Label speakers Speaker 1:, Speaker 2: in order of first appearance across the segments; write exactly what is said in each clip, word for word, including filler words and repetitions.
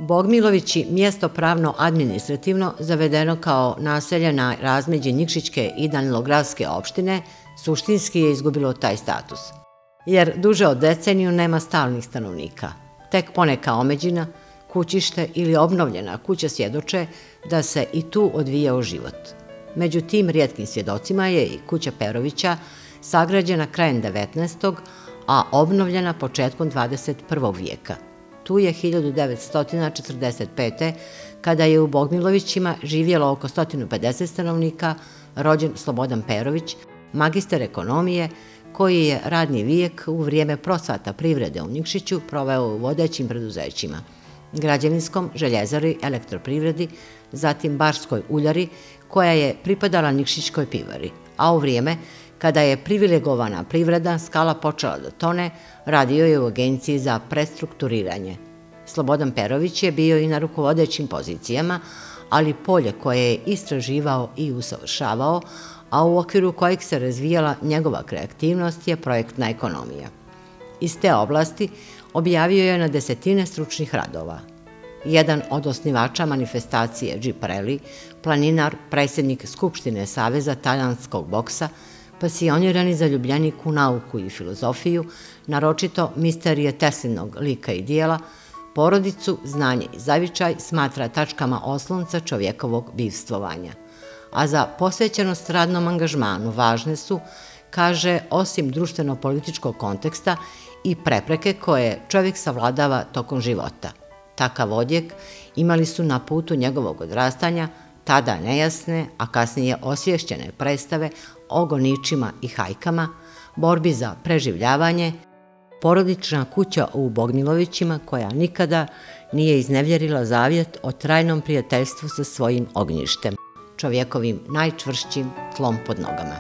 Speaker 1: Bogmilovići, mjesto pravno-administrativno zavedeno kao naselje na razmeđi Nikšićke i Danilogradske opštine, suštinski je izgubilo taj status. Jer duže od deceniju nema stalnih stanovnika. Tek poneka omeđina, kućište ili obnovljena kuća svjedoče da se i tu odvijao život. Među tim rijetkim svjedocima je i kuća Perovića, sagrađena krajem devetnaestog. a obnovljena početkom dvadeset prvog vijeka. Tu je hiljadu devetsto četrdeset pete. kada je u Bogmilovićima živjelo oko sto pedeset stanovnika, rođen Slobodan Perović, magistar ekonomije, koji je radni vijek u vrijeme procvata privrede u Nikšiću proveo u vodećim preduzećima, građevinskom, željezari, elektroprivredi, zatim barskoj uljari, koja je pripadala Nikšićkoj pivari, a u vrijeme kada je privilegovana privreda skala počela da tone, radio je u agenciji za prestrukturiranje. Slobodan Perović je bio i na rukovodećim pozicijama, ali polje koje je istraživao i usavršavao, a u okviru kojeg se razvijala njegova kreativnost je projektna ekonomija. Iz te oblasti objavio je na desetine stručnih radova. Jedan od osnivača manifestacije Džipareli, planinar, predsjednik Skupštine Saveza talijanskog boksa, pasionirani zaljubljenik u nauku i filozofiju, naročito misterije Teslinog lika i dijela, porodicu, znanje i zavičaj smatra tačkama oslonca čovjekovog bivstvovanja. A za posvećenost radnom angažmanu važne su, kaže, osim društveno-političkog konteksta i prepreke koje čovjek savladava tokom života. Takav odjek imali su na putu njegovog odrastanja tada nejasne, a kasnije osvješćene predstave o goničima i hajkama, borbi za preživljavanje, porodična kuća u Bogmilovićima koja nikada nije iznevjerila zavjet o trajnom prijateljstvu sa svojim ognjištem, čovjekovim najčvršćim tlom pod nogama.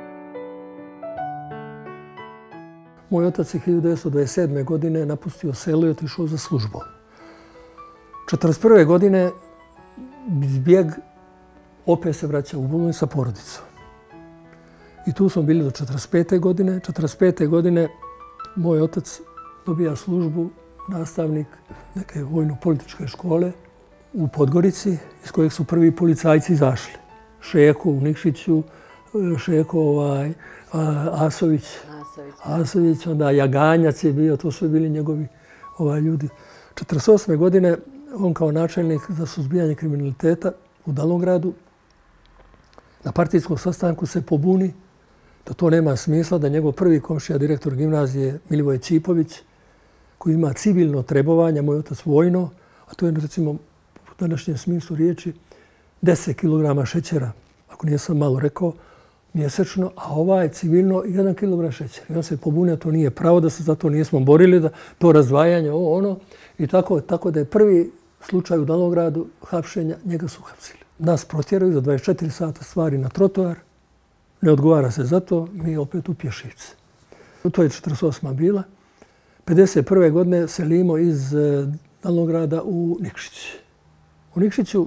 Speaker 2: Moj otac je hiljadu devetsto dvadeset sedme. godine napustio selo i otišao za službu. četrdeset prve. godine zbjeg opet se vraća u Bulunj sa porodicom. I tu smo bili do četrdeset pete. godine. četrdeset pete. godine moj otac dobija službu, nastavnik neke vojno-političke škole u Podgorici, iz kojeg su prvi policajci izašli. Šeko u Nikšiću, Šeko ovaj, Asović, Asović, onda Jaganjac je bio, to su bili njegovi ovaj, ljudi. četrdeset osme. godine on kao načelnik za suzbijanje kriminaliteta u Danilogradu na partijskom sastanku se pobuni da to nema smisla, da njegov prvi komšija, direktor gimnazije Milivoje Čipović, koji ima civilno trebovanje, moj otac vojno, a to je recimo u današnjem smislu riječi deset kilograma šećera, ako nisam malo rekao, mjesečno, a ovaj civilno jedan kilogram šećera. I on se pobunio, to nije pravo, da se za to nismo borili, da to razdvajanje, ovo, ono. I tako, tako da je prvi slučaj u Danilogradu hapšenja, njega su hapsili. Nas protjeraju za dvadeset četiri sata stvari na trotoar, ne odgovara se za to, mi opet u Pješivce. To je četrdeset osma. bila. pedeset prve. godine selimo iz Danilograda u Nikšić. U Nikšiću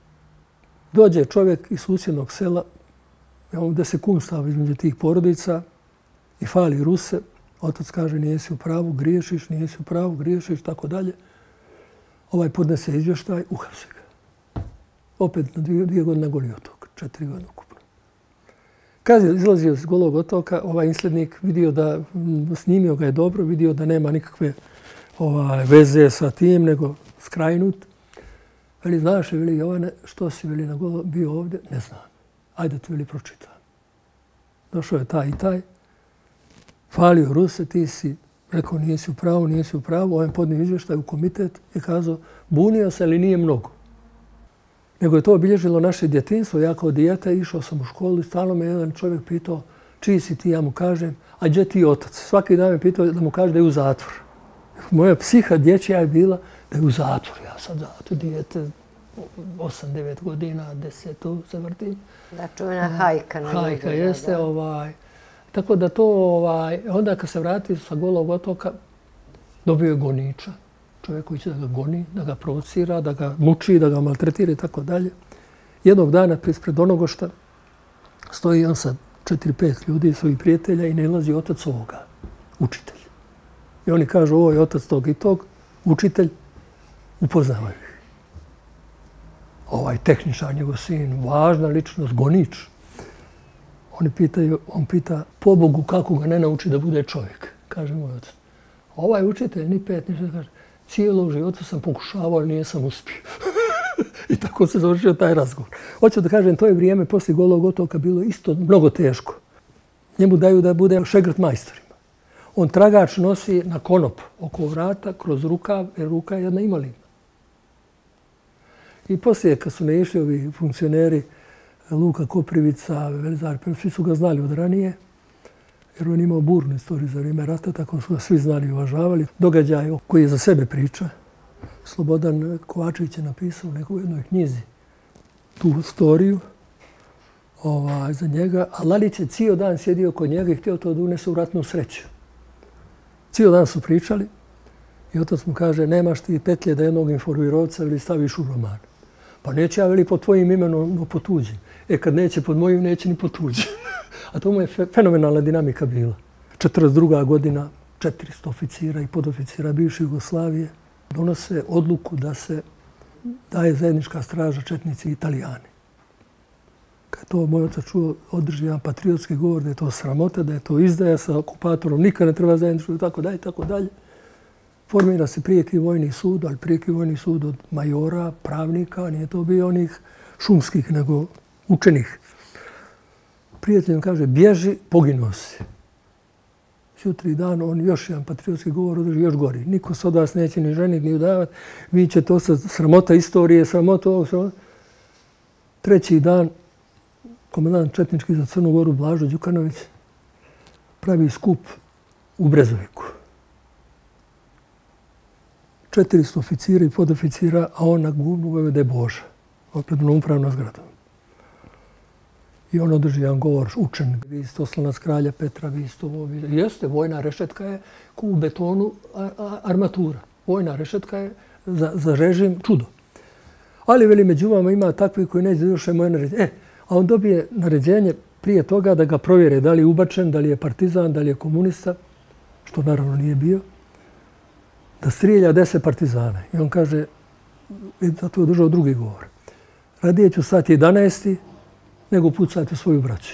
Speaker 2: dođe čovjek iz susjednog sela, imamo deset kunstava između tih porodica i fali Ruse. Otac kaže nijesi u pravu, griješiš, nijesi u pravu, griješiš, tako dalje. Ovaj podnese izvještaj, uhapse ga. Opet na dvije, dvije godine na Goli otok, četiri godine ukupno. Kad je izlazio iz Golog otoka, ovaj inslednik vidio da, snimio ga je dobro, vidio da nema nikakve ovaj, veze sa tim, nego skrajnut. Veli, znaš, veli, Jovane, što si veli na Golo bio ovdje? Ne znam. Ajde ti veli pročitam. Došao je taj i taj. Falio Ruse, ti si rekao nisi u pravu, nisi u pravu. On je podnio izvještaj u komitet i kazao bunio se, ali nije mnogo. Nego je to obilježilo naše djetinjstvo. Ja kao dijete išao sam u školu i stalno me jedan čovjek pitao čiji si ti, ja mu kažem, a gdje ti otac? Svaki dan me pitao da mu kaže da je u zatvor. Moja psiha dječja je bila da je u zatvor. Ja sad zatvor, dijete, osam devet godina, deset, tu se vrtim.
Speaker 3: Da, čuvena hajka.
Speaker 2: Hajka, jeste. Ovaj, tako da to, ovaj, onda kad se vrati sa Golog otoka, dobio je goniča. Čovjek koji će da ga goni, da ga provocira, da ga muči, da ga maltretira i tako dalje. Jednog dana ispred Onogošta stoji on sa četiri pet ljudi, svojih prijatelja i nailazi otac ovoga, učitelj. I oni kažu, ovo je otac tog i tog, učitelj. upoznavaju ih. Ovaj tehničar, njegov sin, važna ličnost, gonič. Oni pitaju, on pita, pobogu kako ga ne nauči da bude čovjek. Kaže moj otac. Ovaj učitelj, ni pet, ni šest, kaže, cijelog života sam pokušavao, ali nijesam uspio. I tako se završio taj razgovor. Hoću da kažem, to je vrijeme poslije Golog otoka bilo isto mnogo teško. Njemu daju da bude šegrt majstorima. On tragač nosi na konop oko vrata, kroz rukav, jer ruka je jedna invalidna. I poslije, kad su ne išli ovi funkcioneri, Luka Koprivica, Velizar Perović, svi su ga znali od ranije, jer on imao burnu istoriju za vrijeme rata, tako su ga svi znali i uvažavali. Događaj koji je za sebe priča. Slobodan Kovačević je napisao u nekoj jednoj knjizi tu storiju ovaj, za njega, a Lalić je cijel dan sjedio kod njega i htio to da unese u ratnu sreću. Cijel dan su pričali i otac mu kaže, nemaš ti petlje da jednog informirovca ili staviš u roman. Pa neće ja veli pod tvojim imenom, no po tuđim. E kad neće pod mojim, neće ni po tuđim. A to mu je fenomenalna dinamika bila. četrdeset druga godina, četiristo oficira i podoficira bivše Jugoslavije donose odluku da se daje zajednička straža četnici i Italijani. Kad to moj otac čuo, održi jedan patriotski govor da je to sramota, da je to izdaja sa okupatorom, nikad ne treba zajedničko i tako dalje, tako dalje. Formira se prijeki vojni sud, ali prijeki vojni sud od majora, pravnika, nije to bio onih šumskih, nego učenih. Prijatelj mi kaže, bježi, poginuo si. Jutri dan on još jedan patriotski govor održi još gori. Niko se od vas neće ni ženiti, ni udavati. Vi će to sa sramota istorije, sramota ovog, sramota. Treći dan, komandant četnički za Crnu Goru, Blažo Đukanović, pravi skup u Brezoviku. četiristo oficira i podoficira, a on na gubnu vojvode Boža, opred na upravnom zgradom. I on održi jedan govor učen. Vi ste oslonac kralja Petra, vi ste ovo... Jeste, vojna rešetka je u betonu armatura. Vojna rešetka je za, za režim čudo. Ali, veli, među vama ima takvi koji neće završiti moje naređenje. E, a on dobije naređenje prije toga da ga provjere da li je ubačen, da li je partizan, da li je komunista, što naravno nije bio, da strilja deset partizana. I on kaže, zato je održao drugi govor. Radije ću sat jedanaesti, nego pucati svoju braću.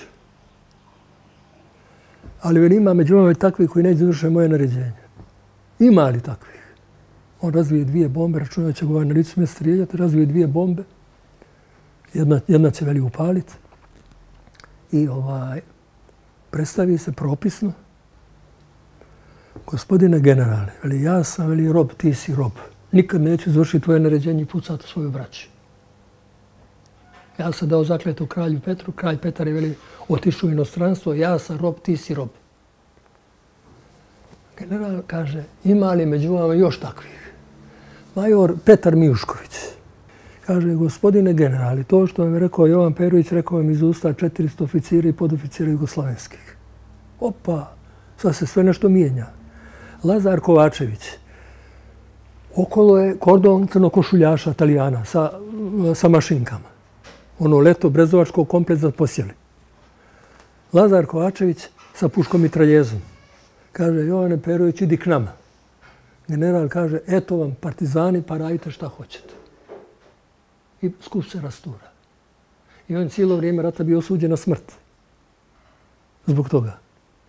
Speaker 2: Ali veli ima među vama takvi koji neće završiti moje naređenje. Ima li takvih? On razvije dvije bombe, računao će ga na licu mjesta strijeljati, razvije dvije bombe. Jedna, jedna će veli upaliti. I ovaj, predstavi se propisno. Gospodine generale, veli, ja sam veli rob, ti si rob. Nikad neću završiti tvoje naređenje i pucati svoju braću. Ja sam dao zakletu kralju Petru, kralj Petar je veli otišao u inostranstvo, ja sam rob, ti si rob. General kaže, ima li među vama još takvih? Major Petar Mijušković kaže, gospodine generali, to što vam je rekao Jovan Perović, rekao vam iz usta četiristo oficira i podoficira jugoslavenskih. Opa, sad se sve nešto mijenja. Lazar Kovačević. Okolo je kordon crnokošuljaša Italijana sa, sa mašinkama. Ono leto brezovačkog kompleksa posjeli. Lazar Kovačević sa puškom mitraljezom. Kaže, Jovane Perović, idi k nama. General kaže, eto vam partizani, pa radite šta hoćete. I skup se rastura. I on cijelo vrijeme rata bio osuđen na smrt. Zbog toga.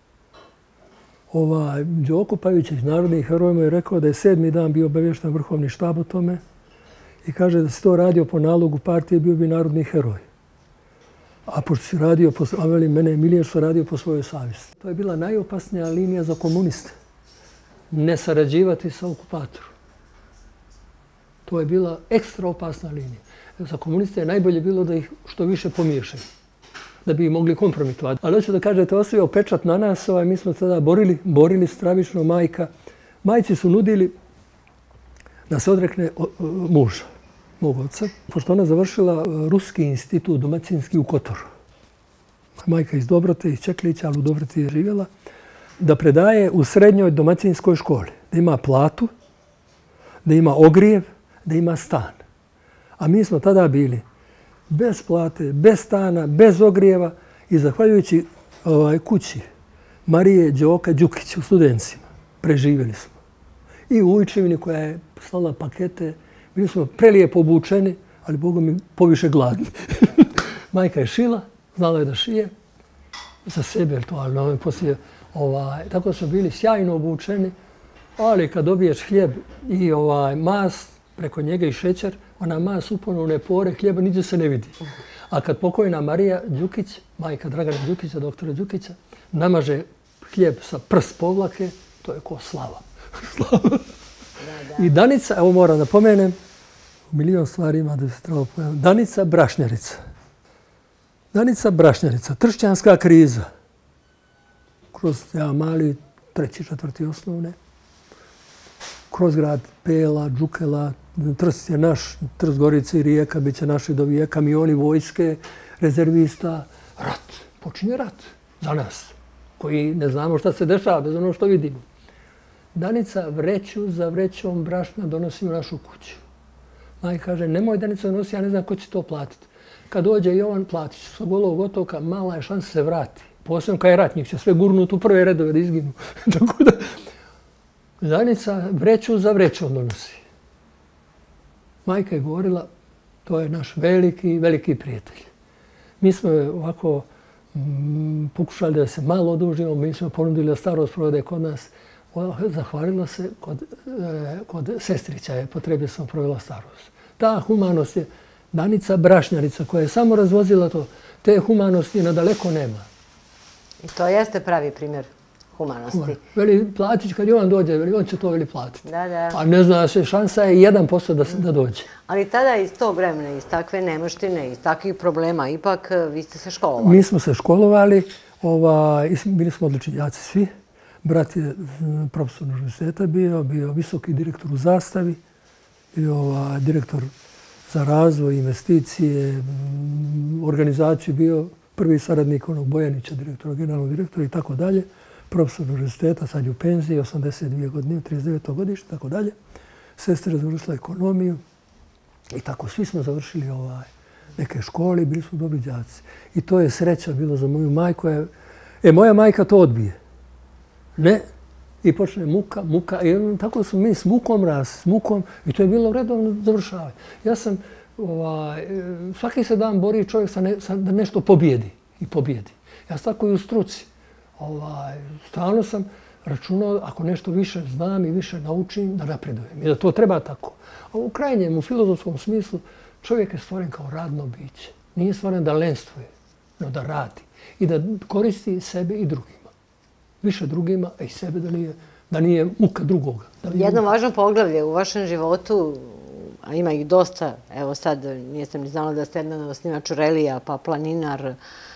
Speaker 2: Ovaj, Đoko Pavićić, narodni heroj, mu je rekao da je sedmi dan bio obavješten vrhovni štab o tome i kaže da si to radio po nalogu partije, bio bi narodni heroj. A pošto si radio, po, a veli mene je milije što radio po svojoj savjesti. To je bila najopasnija linija za komuniste. Ne sarađivati sa okupatorom. To je bila ekstra opasna linija. Za komuniste je najbolje bilo da ih što više pomiješaju, da bi ih mogli kompromitovati. Ali hoću da kažete, ostavio pečat na nas, ovaj, mi smo tada borili, borili stravično majka. Majci su nudili da se odrekne o, o, muža, mog oca, pošto ona završila Ruski institut domaćinski u Kotoru. Majka iz Dobrote, iz Čeklića, ali u Dobroti je živjela, da predaje u srednjoj domaćinskoj školi, da ima platu, da ima ogrijev, da ima stan. A mi smo tada bili bez plate, bez stana, bez ogrijeva i zahvaljujući ovaj, kući Marije Đoka Đukić u Studencima preživjeli smo. I u Ujčevini koja je slala pakete, Bili smo prelijepo obučeni, ali Bogu mi poviše gladni. Majka je šila, znala je da šije, za sebe, to, ali poslije, ovaj, tako smo bili sjajno obučeni, ali kad dobiješ hljeb i ovaj, mast, preko njega i šećer, ona mast upone u pore, hljeba niđe se ne vidi. A kad pokojna Marija Đukić, majka Dragana Đukića, doktora Đukića, namaže hljeb sa prst povlake, to je ko slava. Slava. I Danica, evo moram da pomenem, milion stvari ima da se trebalo pomenuti. Danica Brašnjarica. Danica Brašnjarica, tršćanska kriza. Kroz ja mali, treći, četvrti osnovne. Kroz grad Pela, Đukela, Trst je naš, Trst, Gorica i Rijeka, bit će naši do vijeka, kamioni vojske, rezervista. Rat, počinje rat za nas, koji ne znamo šta se dešava, bez ono što vidimo. Danica vreću za vrećom brašna donosi u našu kuću. Majka kaže, nemoj Danica donosi, ja ne znam ko će to platiti. Kad dođe Jovan, platit ću. Sa Golovog otoka mala je šansa se vrati. Posebno kad je rat, njih će sve gurnuti u prve redove da izginu. Tako da, Danica vreću za vrećom donosi. Majka je govorila, to je naš veliki, veliki prijatelj. Mi smo ovako m, pokušali da se malo odužimo, mi smo ponudili da starost provede kod nas. Zahvalila se kod, e, kod sestrića je, potrebno sam provela starost. Ta humanost je Danica Brašnjarica koja je samo razvozila to. Te humanosti nadaleko nema.
Speaker 3: I to jeste pravi primjer humanosti.
Speaker 2: Human. Veli, platit, kad Jovan dođe, veli, on će to veli platiti.
Speaker 3: Da, da.
Speaker 2: A ne zna se, šansa je jedan posto da, da dođe.
Speaker 3: Ali tada iz tog vremena, iz takve nemoštine, iz takvih problema, ipak vi ste se školovali.
Speaker 2: Mi smo se školovali, ovaj, bili smo odličnjaci svi. Brat je profesor univerziteta bio, bio visoki direktor u Zastavi, bio ovaj, direktor za razvoj, investicije, organizaciju, bio prvi saradnik onog Bojanića, direktora, generalnog direktora i tako dalje. Profesor univerziteta, sad je u penziji, osamdeset dvije godine, trideset deveto godište, tako dalje. Sestra je završila ekonomiju i tako svi smo završili ovaj, neke škole i bili smo dobri đaci. I to je sreća bilo za moju majku. E, moja majka to odbije. Ne. I počne muka, muka. I tako smo mi s mukom ras, s mukom. I to je bilo redovno završavanje. Ja sam, ovaj, svaki se dan bori čovjek sa ne, sa, da nešto pobjedi. I pobjedi. Ja sam tako i u struci. Ovaj, stalno sam računao, ako nešto više znam i više naučim, da napredujem. I da to treba tako. A u krajnjem, u filozofskom smislu, čovjek je stvoren kao radno biće. Nije stvoren da lenstvuje, no da radi. I da koristi sebe i drugima. Više drugima, a i sebe da nije, da nije muka drugoga.
Speaker 3: Jedno važno poglavlje u vašem životu, a ima ih dosta, evo sad nisam ni znala da ste jedan osnivač relija, pa planinar,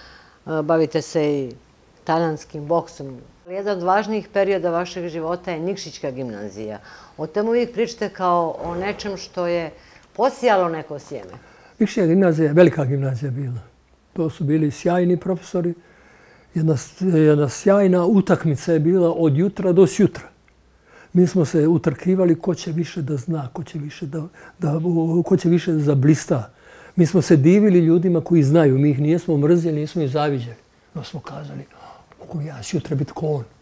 Speaker 3: bavite se i talijanskim boksom. Jedan od važnijih perioda vašeg života je Nikšićka gimnazija. O temu uvijek pričate kao o nečem što je posijalo neko sjeme.
Speaker 2: Nikšićka gimnazija je velika gimnazija bila. To su bili sjajni profesori. Jedna, jedna sjajna utakmica je bila od jutra do sjutra. Mi smo se utrkivali ko će više da zna, ko će više da, da, ko će više da zablista. Mi smo se divili ljudima koji znaju. Mi ih nijesmo mrzili, nismo ih zaviđali. No smo kazali, mogu ja sutra biti ko on.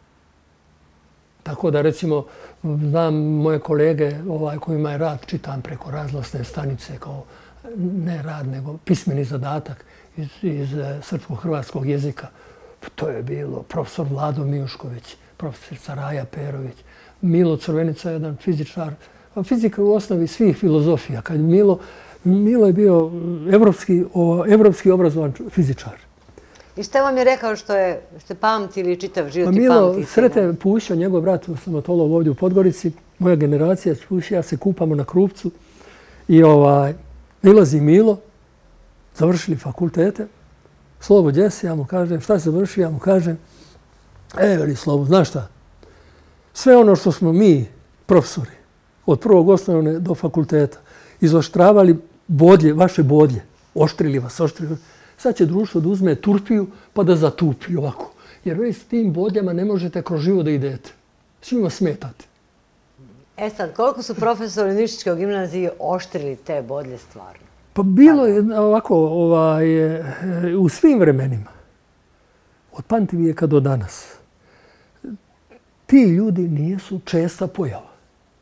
Speaker 2: Tako da, recimo, znam moje kolege ovaj, kojima je rad, čitam preko razglasne stanice kao ne rad, nego pismeni zadatak iz, iz srpsko-hrvatskog jezika. To je bilo profesor Vlado Mijušković, profesor Saraja Perović, Milo Crvenica, jedan fizičar. Fizika je u osnovi svih filozofija. Kad Milo, Milo je bio evropski, evropski obrazovan fizičar.
Speaker 3: I što vam je rekao što je, ste pamtili čitav život i
Speaker 2: Milo
Speaker 3: pamtite?
Speaker 2: Srete Pušća, njegov brat, stomatolog ovdje u Podgorici, moja generacija Pušća, ja se kupamo na Krupcu i ovaj, ilazi Milo, završili fakultete, Slobo Đesi, ja mu kažem, šta se završi, ja mu kažem, e, veli Slobo, znaš šta, sve ono što smo mi, profesori, od prvog osnovne do fakulteta, izoštravali bodlje, vaše bodlje, oštrili vas, oštrili. Sad će društvo da uzme turpiju pa da zatupi ovako. Jer vi s tim bodljama ne možete kroz život da idete. Svima smetate.
Speaker 3: E sad, koliko su profesori Nikšićke gimnazije oštrili te bodlje stvarno?
Speaker 2: Pa bilo je ovako, ovaj, u svim vremenima, od pamtivijeka do danas, ti ljudi nisu česta pojava.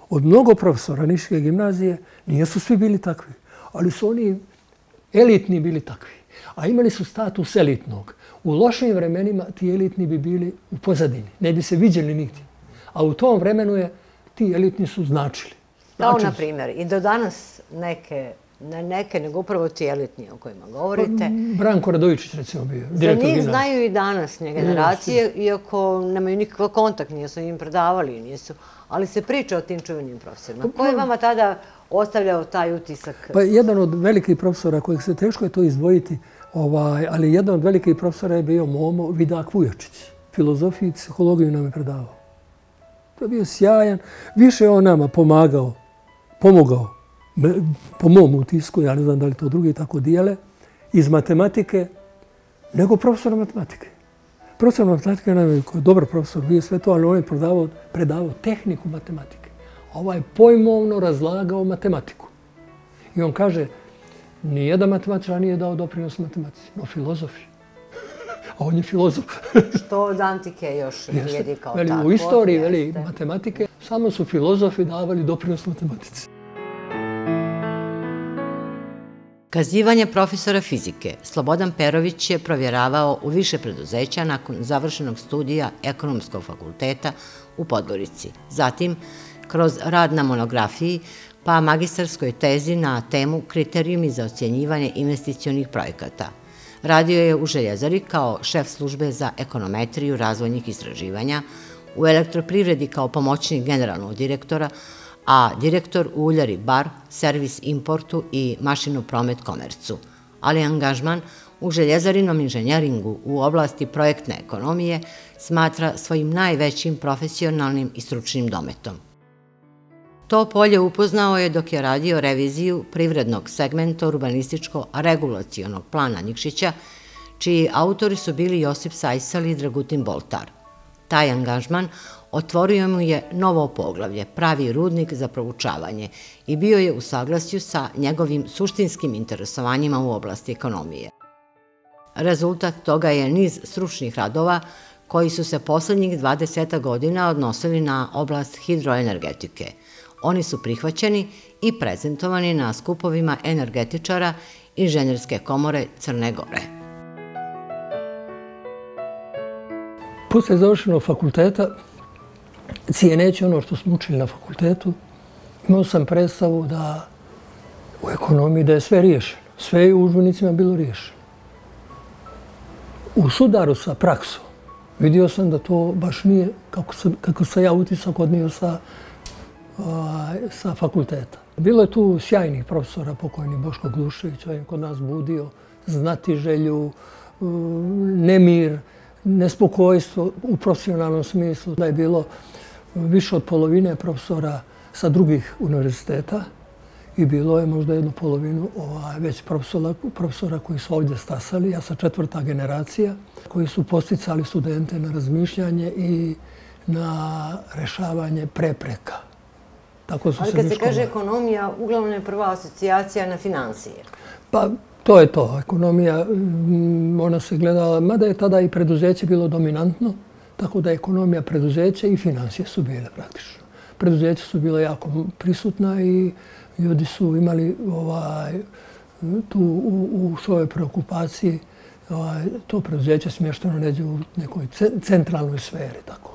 Speaker 2: od mnogo profesora Niške gimnazije nisu svi bili takvi, ali su oni elitni bili takvi. A imali su status elitnog. U lošim vremenima ti elitni bi bili u pozadini, ne bi se viđeli nigdje. A u tom vremenu je ti elitni su značili.
Speaker 3: Kao na primjer, i do danas neke, ne neke, nego upravo ti elitni o kojima govorite.
Speaker 2: Branko Radovičić recimo bio, direktor
Speaker 3: gimnazije. Za njih
Speaker 2: gimnazije.
Speaker 3: znaju i današnje generacije, iako nemaju nikakav kontakt, nisu im predavali, nisu. Ali se priča o tim čuvenim profesorima. Ko je vama tada ostavljao taj utisak?
Speaker 2: Pa jedan od velikih profesora kojeg se teško je to izdvojiti, ovaj, ali jedan od velikih profesora je bio Momo Vidak Vujočić. Filozofiju i psihologiju nam je predavao. To je bio sjajan. Više je on nama pomagao, pomogao, po mom utisku, ja ne znam da li to drugi tako dijele, iz matematike, nego profesor matematike. Profesor matematike nam je dobar profesor, bio sve to, ali on je predavao, predavao tehniku matematike. Ovaj pojmovno razlagao matematiku. I on kaže, nijedan matematičar nije dao doprinos matematici, no filozofi. A on je filozof.
Speaker 3: Što od antike još vrijedi kao
Speaker 2: veli,
Speaker 3: tako.
Speaker 2: U istoriji veli, matematike samo su filozofi davali doprinos matematici.
Speaker 1: Kazivanje profesora fizike Slobodan Perović je provjeravao u više preduzeća nakon završenog studija Ekonomskog fakulteta u Podgorici. Zatim, kroz rad na monografiji, pa magistarskoj tezi na temu kriterijumi za ocjenjivanje investicionih projekata. Radio je u Željezari kao šef službe za ekonometriju razvojnih istraživanja, u elektroprivredi kao pomoćnik generalnog direktora, a direktor u Uljari Bar, servis importu i mašinu promet komercu. Ali angažman u željezarinom inženjeringu u oblasti projektne ekonomije smatra svojim najvećim profesionalnim i stručnim dometom. To polje upoznao je dok je radio reviziju privrednog segmenta urbanističko-regulacionog plana Nikšića, čiji autori su bili Josip Sajsal i Dragutin Boltar. Taj angažman otvorio mu je novo poglavlje, pravi rudnik za proučavanje i bio je u saglasju sa njegovim suštinskim interesovanjima u oblasti ekonomije. Rezultat toga je niz stručnih radova koji su se poslednjih dvadeset godina odnosili na oblast hidroenergetike. Oni su prihvaćeni i prezentovani na skupovima energetičara Inženjerske komore Crne Gore.
Speaker 2: Posle završenog fakulteta, cijeneći ono što smo učili na fakultetu, imao sam predstavu da u ekonomiji da je sve riješeno. Sve je u udžbenicima bilo riješeno. U sudaru sa praksom vidio sam da to baš nije kako sam, kako sam ja utisak odnio sa, sa fakulteta. Bilo je tu sjajnih profesora, pokojni Boško Glušević, on je kod nas budio znatiželju, nemir, nespokojstvo u profesionalnom smislu. Da je bilo više od polovine profesora sa drugih univerziteta i bilo je možda jednu polovinu ovaj, već profesora, profesora koji su ovdje stasali, ja sam četvrta generacija, koji su posticali studente na razmišljanje i na rešavanje prepreka. Tako su
Speaker 3: Ali
Speaker 2: se
Speaker 3: kad se
Speaker 2: škola...
Speaker 3: kaže ekonomija, uglavnom je prva asocijacija na financije.
Speaker 2: Pa to je to. Ekonomija, ona se gledala, mada je tada i preduzeće bilo dominantno, tako da ekonomija, preduzeće i financije su bile praktično. Preduzeće su bile jako prisutna i ljudi su imali ovaj, tu u, u svojoj preokupaciji ovaj, to preduzeće smješteno neđe u nekoj centralnoj sferi. Tako.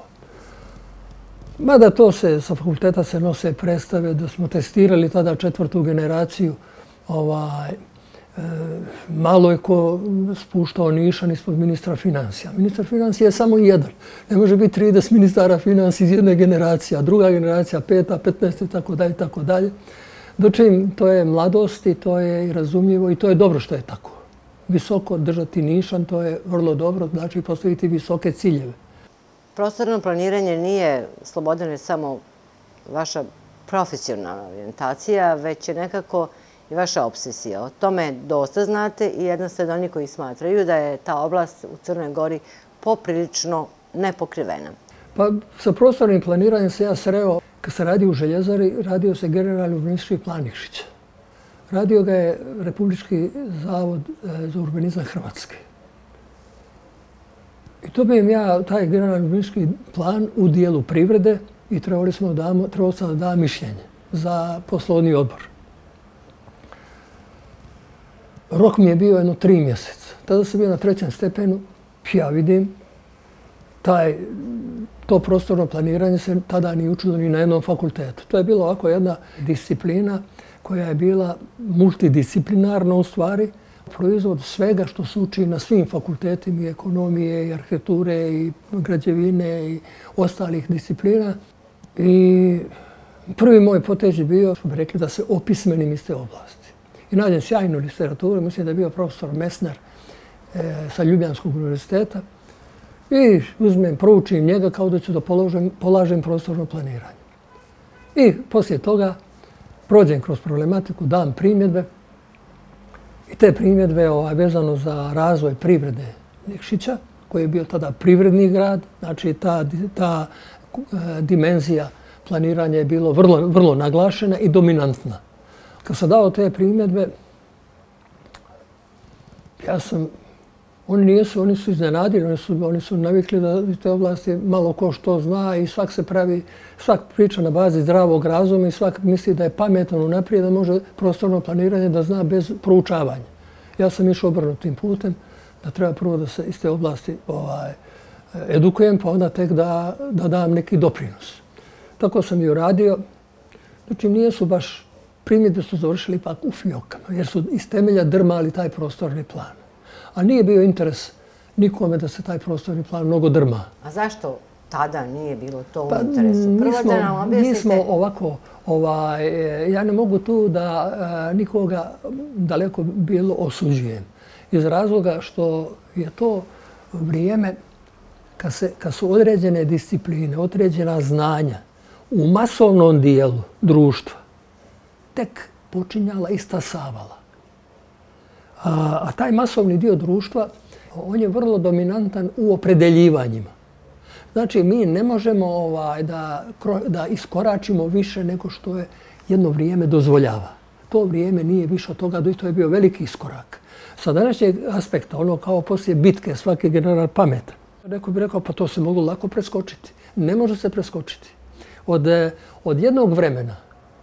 Speaker 2: Mada to se, sa fakulteta se nose predstave da smo testirali tada četvrtu generaciju, ovaj, e, malo je ko spuštao nišan ispod ministra financija. Ministar financija je samo jedan. Ne može biti trideset ministara financija iz jedne generacije, a druga generacija, peta, petnaesta i tako dalje, tako dalje. Dočim to je mladost i to je i razumljivo i to je dobro što je tako. Visoko držati nišan, to je vrlo dobro, znači postaviti visoke ciljeve.
Speaker 3: Prostorno planiranje nije, Slobodane, samo vaša profesionalna orijentacija, već je nekako i vaša obsesija. O tome dosta znate i jedan ste od onih koji smatraju da je ta oblast u Crnoj Gori poprilično nepokrivena.
Speaker 2: Pa sa prostornim planiranjem se ja sreo, kad se radio u Željezari, radio se generalni urbanistički plan Nikšića. Radio ga je Republički zavod za urbanizam Hrvatske. I dobijem ja taj generalni urbanistički plan u dijelu privrede i trebali smo da damo, trebalo sam da dam mišljenje za poslovni odbor. Rok mi je bio jedno tri mjeseca. Tada sam bio na trećem stepenu, ja vidim, taj, to prostorno planiranje se tada nije učilo ni na jednom fakultetu. To je bila ovako jedna disciplina koja je bila multidisciplinarna u stvari, proizvod svega što se uči na svim fakultetima i ekonomije, i arhitekture, i građevine, i ostalih disciplina. I prvi moj potez je bio, što bi rekli, da se opismenim iz te oblasti. I nađem sjajnu literaturu, mislim da je bio profesor Mesner e, sa Ljubljanskog univerziteta. I uzmem, proučim njega kao da ću da položem, polažem prostorno planiranje. I poslije toga prođem kroz problematiku, dam primjedbe. I te primjedbe ovaj, vezano za razvoj privrede Nikšića, koji je bio tada privredni grad, znači ta, ta e, dimenzija planiranja je bilo vrlo, vrlo naglašena i dominantna. Kad sam dao te primjedbe, ja sam, oni nisu, oni su iznenadili, oni su, oni su navikli da iz te oblasti malo ko što zna i svak se pravi, svak priča na bazi zdravog razuma i svak misli da je pametan unaprijed, da može prostorno planiranje da zna bez proučavanja. Ja sam išao obrnutim putem, da treba prvo da se iz te oblasti ovaj, edukujem, pa onda tek da, da dam neki doprinos. Tako sam i uradio. Znači, nisu baš primjedbe su završili ipak u fijokama, jer su iz temelja drmali taj prostorni plan. A nije bio interes nikome da se taj prostorni plan mnogo drma.
Speaker 3: A zašto tada nije bilo to u
Speaker 2: pa,
Speaker 3: interesu? Prvo
Speaker 2: nismo,
Speaker 3: da nam objasnite...
Speaker 2: Mi smo ovako, ovaj, ja ne mogu tu da a, nikoga daleko bilo osuđujem. Iz razloga što je to vrijeme kad, se, kad su određene discipline, određena znanja u masovnom dijelu društva tek počinjala i stasavala. A, a taj masovni dio društva, on je vrlo dominantan u opredeljivanjima. Znači, mi ne možemo ovaj, da, da iskoračimo više nego što je jedno vrijeme dozvoljava. To vrijeme nije više od toga, i to je bio veliki iskorak. Sa današnjeg aspekta, ono kao poslije bitke, svaki general pametan. Neko bi rekao, pa to se moglo lako preskočiti. Ne može se preskočiti. Od, od jednog vremena,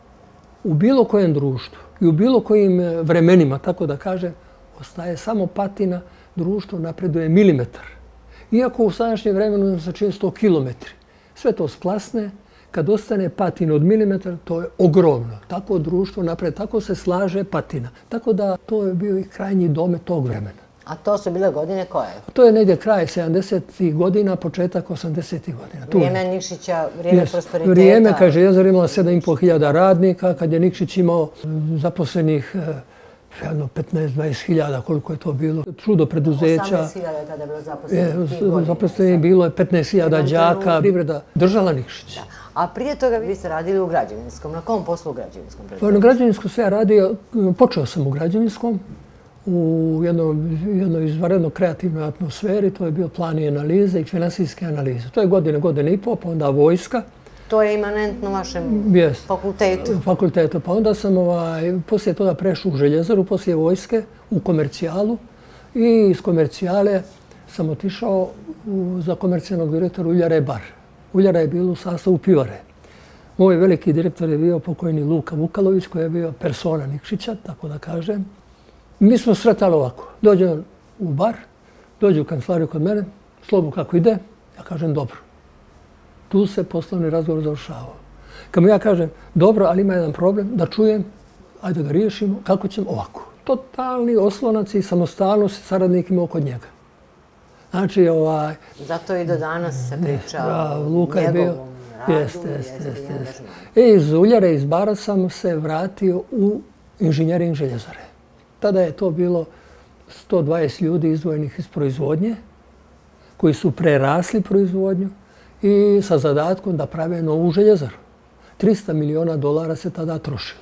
Speaker 2: u bilo kojem društvu i u bilo kojim vremenima, tako da kažem, ostaje samo patina, društvo napreduje milimetar. Iako u sadašnjem vremenu se čini sto kilometri. Sve to splasne, kad ostane patina od milimetra, to je ogromno. Tako društvo napred, tako se slaže patina. Tako da to je bio i krajnji domet tog vremena.
Speaker 3: A to su bile godine koje?
Speaker 2: To je negdje kraj sedamdesetih godina, početak osamdesetih godina.
Speaker 3: Vrijeme Nikšića, vrijeme yes. prosperiteta.
Speaker 2: Vrijeme kad je Željezar imala sedam i pol hiljada radnika, kad je Nikšić imao zaposlenih jedno petnaest do dvadeset hiljada, koliko je to bilo. Čudo preduzeća.
Speaker 3: osamnaest hiljada je tada bilo zaposlenih.
Speaker 2: Zaposlenih bilo je petnaest hiljada đaka. Privreda držala Nikšić. Da.
Speaker 3: A prije toga vi ste radili u građevinskom. Na kom poslu u građevinskom?
Speaker 2: Pa na građevinskom sve ja radio, počeo sam u građevinskom, u jednom, jednoj izvanredno kreativnoj atmosferi. To je bio plan i analize i finansijske analize. To je godine, godine i pol, pa onda vojska.
Speaker 3: To je imanentno vašem
Speaker 2: yes.
Speaker 3: fakultetu.
Speaker 2: Fakultetu. Pa onda sam ovaj, poslije toga prešao u Željezaru, poslije vojske, u komercijalu. I iz komercijale sam otišao u, za komercijalnog direktora Uljare Bar. Uljara je bilo u sastavu pivare. Moj veliki direktor je bio pokojni Luka Vukalović, koji je bio persona Nikšića, tako da kažem. Mi smo sretali ovako. Dođe on u bar, dođe u kancelariju kod mene, Slobu kako ide, ja kažem dobro. Tu se poslovni razgovor završavao. Kad mu ja kažem, dobro, ali ima jedan problem, da čujem, ajde da ga riješimo, kako ćemo ovako. Totalni oslonac i samostalnost saradnik imao kod njega. Znači, ovaj...
Speaker 3: Zato i do danas se priča
Speaker 2: da,
Speaker 3: o
Speaker 2: Luka
Speaker 3: njegovom
Speaker 2: je bio,
Speaker 3: radu.
Speaker 2: Jest, jest, jest, jest. I iz Uljare, iz Bara sam se vratio u inženjering Željezare. Tada je to bilo sto dvadeset ljudi izdvojenih iz proizvodnje, koji su prerasli proizvodnju i sa zadatkom da prave novu željezaru. trista miliona dolara se tada trošilo.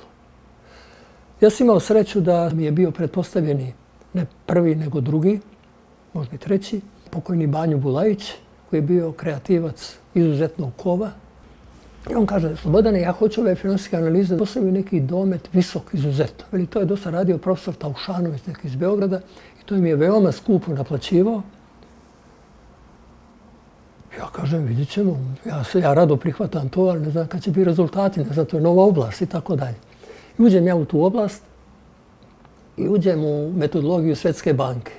Speaker 2: Ja sam imao sreću da mi je bio pretpostavljeni ne prvi nego drugi, možda i treći, pokojni Banjo Bulajić, koji je bio kreativac izuzetnog kova. I on kaže, Slobodane, ja hoću ove finansijske analize, postavio neki domet visok izuzetno. Veli, to je dosta radio profesor Taušanović neki iz Beograda i to mi je veoma skupo naplaćivao. Ja kažem, vidjet ćemo, ja, se, ja rado prihvatam to, ali ne znam kad će biti rezultati, ne znam, to je nova oblast i tako dalje. I uđem ja u tu oblast i uđem u metodologiju Svjetske banke.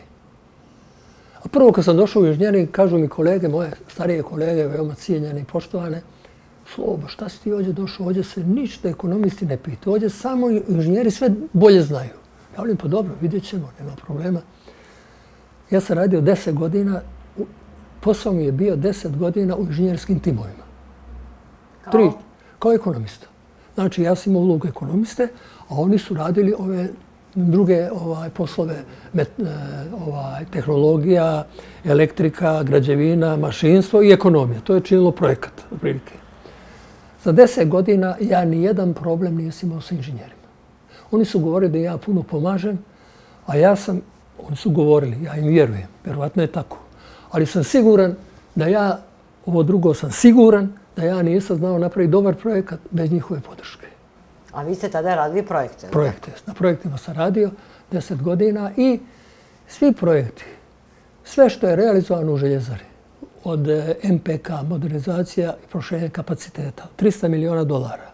Speaker 2: A prvo kad sam došao u inženjering, kažu mi kolege, moje starije kolege, veoma cijenjene i poštovane, Slobo, šta si ti ovdje došao? Ovdje se ništa ekonomisti ne pita. Ovdje samo inženjeri sve bolje znaju. Ja volim, pa dobro, vidjet ćemo, nema problema. Ja sam radio deset godina, posao mi je bio deset godina u inženjerskim timovima.
Speaker 3: Kao?
Speaker 2: Tri, kao ekonomista. Znači, ja sam imao ulogu ekonomiste, a oni su radili ove druge ovaj, poslove, met, ovaj, tehnologija, elektrika, građevina, mašinstvo i ekonomija. To je činilo projekat, otprilike. Za deset godina ja ni jedan problem nisam imao sa inženjerima. Oni su govorili da ja puno pomažem, a ja sam, oni su govorili, ja im vjerujem, vjerovatno je tako. Ali sam siguran da ja, ovo drugo sam siguran, da ja nisam znao napraviti dobar projekat bez njihove podrške.
Speaker 3: A vi ste tada radili projekte?
Speaker 2: Projekte. Na projektima sam radio deset godina i svi projekti, sve što je realizovano u željezari, od M P K, modernizacija i proširenje kapaciteta, trista miliona dolara,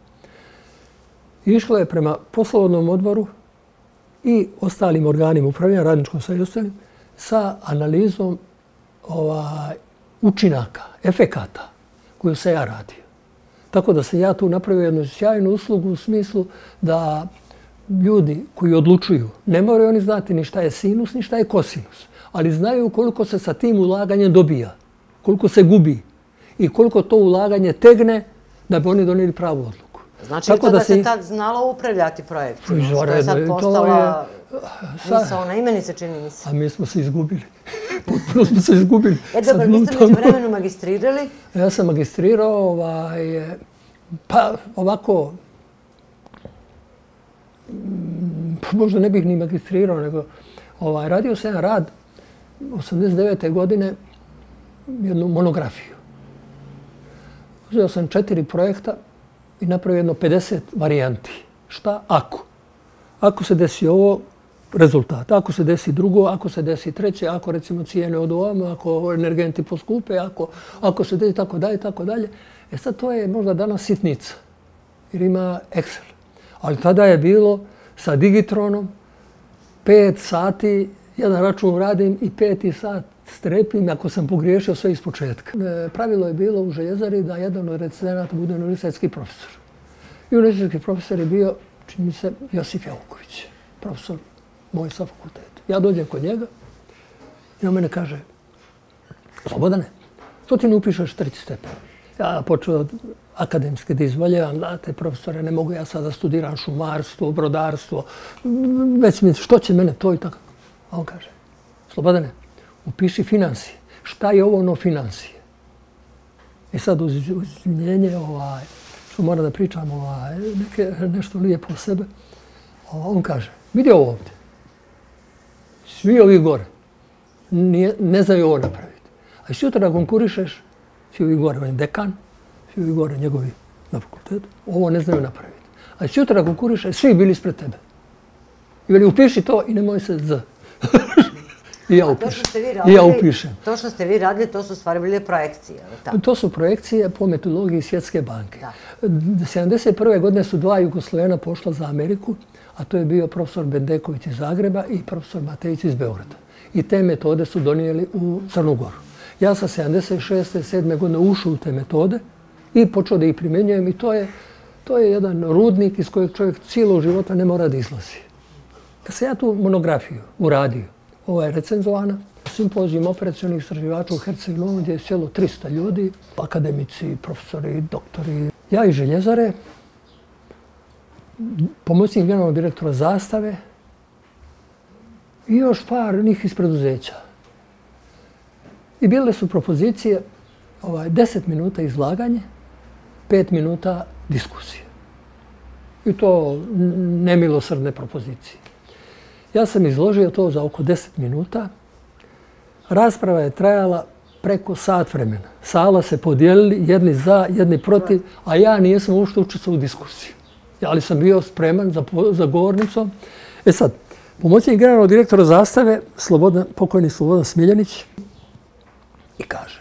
Speaker 2: išlo je prema poslovnom odboru i ostalim organima upravljanja, radničkom savjetu, sa analizom ovaj, učinaka, efekata koju sam ja radio. Tako da sam ja tu napravio jednu sjajnu uslugu u smislu da ljudi koji odlučuju, ne moraju oni znati ni šta je sinus, ni šta je kosinus, ali znaju koliko se sa tim ulaganjem dobija, koliko se gubi i koliko to ulaganje tegne da bi oni donijeli pravu odluku.
Speaker 3: Znači li to da se tad znalo upravljati projektima? Što je sad postala misaona imenica, čini mi se.
Speaker 2: A mi smo se izgubili. Potpuno smo se izgubili.
Speaker 3: E dobro, vi ste među vremenu magistrirali?
Speaker 2: Ja sam magistrirao, ovaj, pa ovako, možda ne bih ni magistrirao, nego ovaj, radio sam jedan rad osamdeset devete godine, jednu monografiju. Uzeo sam četiri projekta i napravio jedno pedeset varijanti. Šta ako? Ako se desi ovo, rezultat. Ako se desi drugo, ako se desi treće, ako recimo cijene od ovamo, ako energenti poskupe, ako, ako se desi tako dalje, tako dalje. E sad to je možda danas sitnica, jer ima Excel. Ali tada je bilo sa Digitronom, pet sati, jedan račun radim i peti sat strepim ako sam pogriješio sve iz početka. Pravilo je bilo u željezari da jedan od recidenata bude univerzitetski profesor. I univerzitetski profesor je bio, čini mi se, Josif Jauković, profesor moj sa fakultetu. Ja dođem kod njega i on mene kaže, Slobodane, što ti ne upišeš treći stepen? Ja počeo akademski da izvoljevam, znate, profesore, ne mogu ja sada studiram šumarstvo, brodarstvo, već mi, što će mene to i tako. A on kaže, Slobodane, upiši financije. Šta je ovo no financije? I sad uz izvinjenje, ovaj, što moram da pričam ovaj, neke, nešto lijepo o sebe, on kaže, vidi ovo ovdje. Svi ovi gore nije, ne znaju ovo napraviti. A sutra konkurišeš, svi ovi gore, on je dekan, svi ovi gore njegovi na fakultetu, ovo ne znaju napraviti. A sutra konkurišeš, svi bili ispred tebe. I veli, upiši to i nemoj se z. I ja upišem. I ja upišem.
Speaker 3: To što ste vi radili, to su stvari bile projekcije.
Speaker 2: To su projekcije po metodologiji Svjetske banke. sedamdeset prve godine su dva Jugoslovena pošla za Ameriku, a to je bio profesor Bendeković iz Zagreba i profesor Matejić iz Beograda. I te metode su donijeli u Crnu Goru. Ja sam sedamdeset šeste sedme godine ušao u te metode i počeo da ih primjenjujem i to je, to je jedan rudnik iz kojeg čovjek cijelog života ne mora da izlazi. Kad sam ja tu monografiju uradio, ova je recenzovana, simpozijum operacionih istraživača u Herceg-Novom gdje je sjelo trista ljudi, akademici, profesori, doktori. Ja iz željezare, pomoćnik generalnog direktora Zastave i još par njih iz preduzeća. I bile su propozicije ovaj, deset minuta izlaganje, pet minuta diskusije. I to nemilosrdne propozicije. Ja sam izložio to za oko deset minuta. Rasprava je trajala preko sat vremena. Sala se podijelili, jedni za, jedni protiv, a ja nisam uopšte učestvovao u diskusiju. Ali sam bio spreman za, za govornicom. E sad, pomoćnik generalnog direktora Zastave, Slobodan, pokojni Slobodan Smiljanić, i kaže,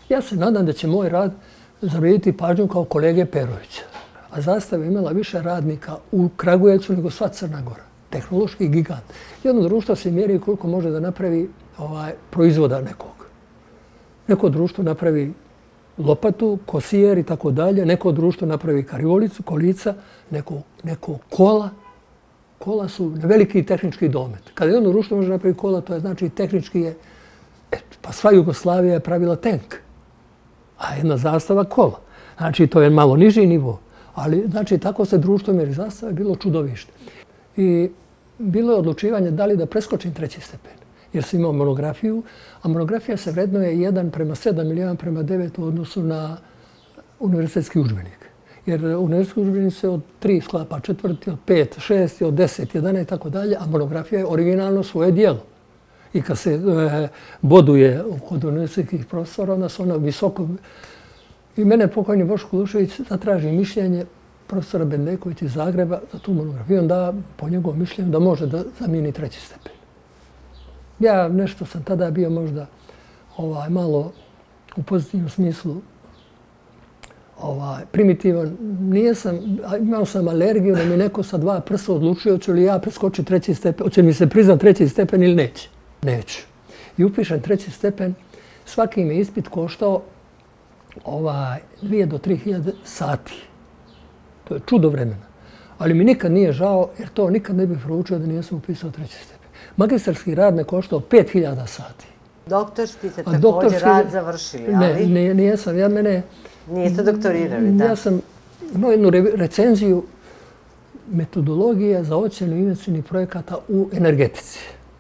Speaker 2: Ja se nadam da će moj rad zavrijediti pažnju kao kolege Perovića. A Zastava je imala više radnika u Kragujevcu nego sva Crna Gora. Tehnološki gigant. Jedno društvo se mjeri koliko može da napravi ovaj, proizvoda nekog. Neko društvo napravi lopatu, kosijer i tako dalje. Neko društvo napravi karivolicu, kolica, neko, neko kola. Kola su veliki tehnički domet. Kada jedno društvo može napraviti kola, to je znači tehnički je... Et, pa sva Jugoslavija je pravila tank, a jedna Zastava kola. Znači, to je malo niži nivo. Ali, znači, tako se društvo mjeri. Zastava je bilo čudovište. I bilo je odlučivanje da li da preskočim treći stepen. Jer sam imao monografiju, a monografija se vrednuje jedan prema sedam ili jedan prema devet u odnosu na univerzitetski udžbenik. Jer univerzitetski udžbenik se od tri sklapa četvrti, od pet, šest, od deset, jedanaest i tako dalje, a monografija je originalno svoje dijelo. I kad se e, boduje kod univerzitetskih profesora, onda su ona visoko... I mene pokojni Boško Lušević zatraži mišljenje profesora Bendekovića iz Zagreba za tu monografiju. Onda, po njegovom mišljenju, da može da zamijeni treći stepen. Ja nešto sam tada bio možda ovaj, malo u pozitivnom smislu ovaj, primitivan. Nije sam, imao sam alergiju da mi neko sa dva prsa odlučio hoću li ja preskočiti treći stepen, hoće mi se priznat treći stepen ili neće. Neću. I upišem treći stepen. Svaki mi ispit koštao ovaj, dvije do tri hiljade sati. To je čudo vremena. Ali mi nikad nije žao, jer to nikad ne bih proučio da nisam upisao treći stepen. Magistarski rad me koštao pet hiljada sati.
Speaker 3: Doktorski ste također rad završili, ali...
Speaker 2: Ne, nijesam. Ja mene...
Speaker 3: Niste doktorirali, da?
Speaker 2: Ja sam imao jednu recenziju metodologije za ocjenu investicionih projekata u energetici.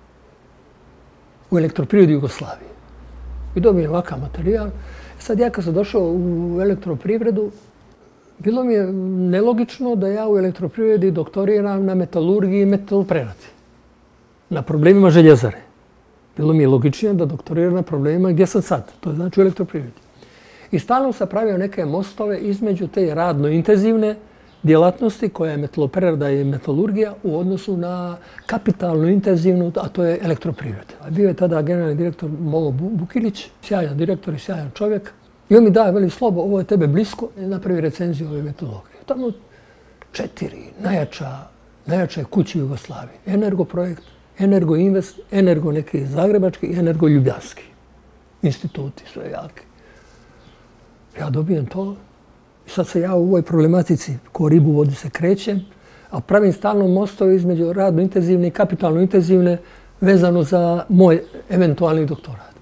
Speaker 2: U elektroprivredi Jugoslavije. I dobijem ovakav materijal. Sad ja kad sam došao u elektroprivredu, bilo mi je nelogično da ja u elektroprivredi doktoriram na metalurgiji i metalopreradi. Na problemima željezare. Bilo mi je logičnije da doktoriram na problemima gdje sam sad. To je znači u elektroprivredi. I stalno sam pravio neke mostove između te radno intenzivne djelatnosti koja je metaloprerada i metalurgija u odnosu na kapitalno intenzivnu, a to je elektroprivreda. Bio je tada generalni direktor Momo Bukilić, sjajan direktor i sjajan čovjek. I on mi daje, veli, Slobo, ovo je tebe blisko, i napravi recenziju ove metodologije. Tamo četiri najjača, najjače kuće Jugoslavije. Energoprojekt, Energoinvest, Energo neki zagrebački i Energo ljubljanski. Instituti sve jaki. Ja dobijem to i sad se ja u ovoj problematici ko ribu u vodi se krećem, a pravim stalno mostove između radno intenzivne i kapitalno intenzivne vezano za moj eventualni doktorat.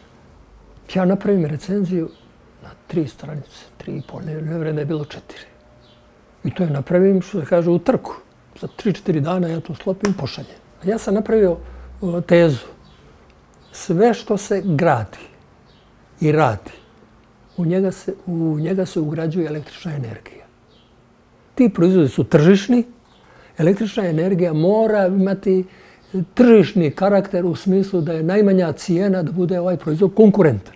Speaker 2: Ja napravim recenziju na tri stranice, tri i pol, nevredno je bilo četiri. I to je napravim, što se kaže, u trku. Za tri, četiri dana ja to sklopim, pošaljem. Ja sam napravio tezu. Sve što se gradi i radi, u njega se, u njega se ugrađuje električna energija. Ti proizvodi su tržišni. Električna energija mora imati tržišni karakter u smislu da je najmanja cijena da bude ovaj proizvod konkurentan.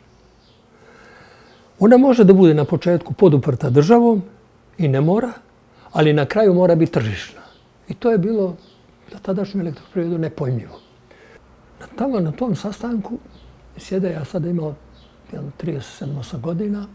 Speaker 2: Ona može da bude na početku poduprta državom i ne mora, ali na kraju mora biti tržišna. I to je bilo za tadašnju elektroprivredu nepojmljivo. Tamo na tom sastanku sjede, ja sada imao trideset sedam osam godina,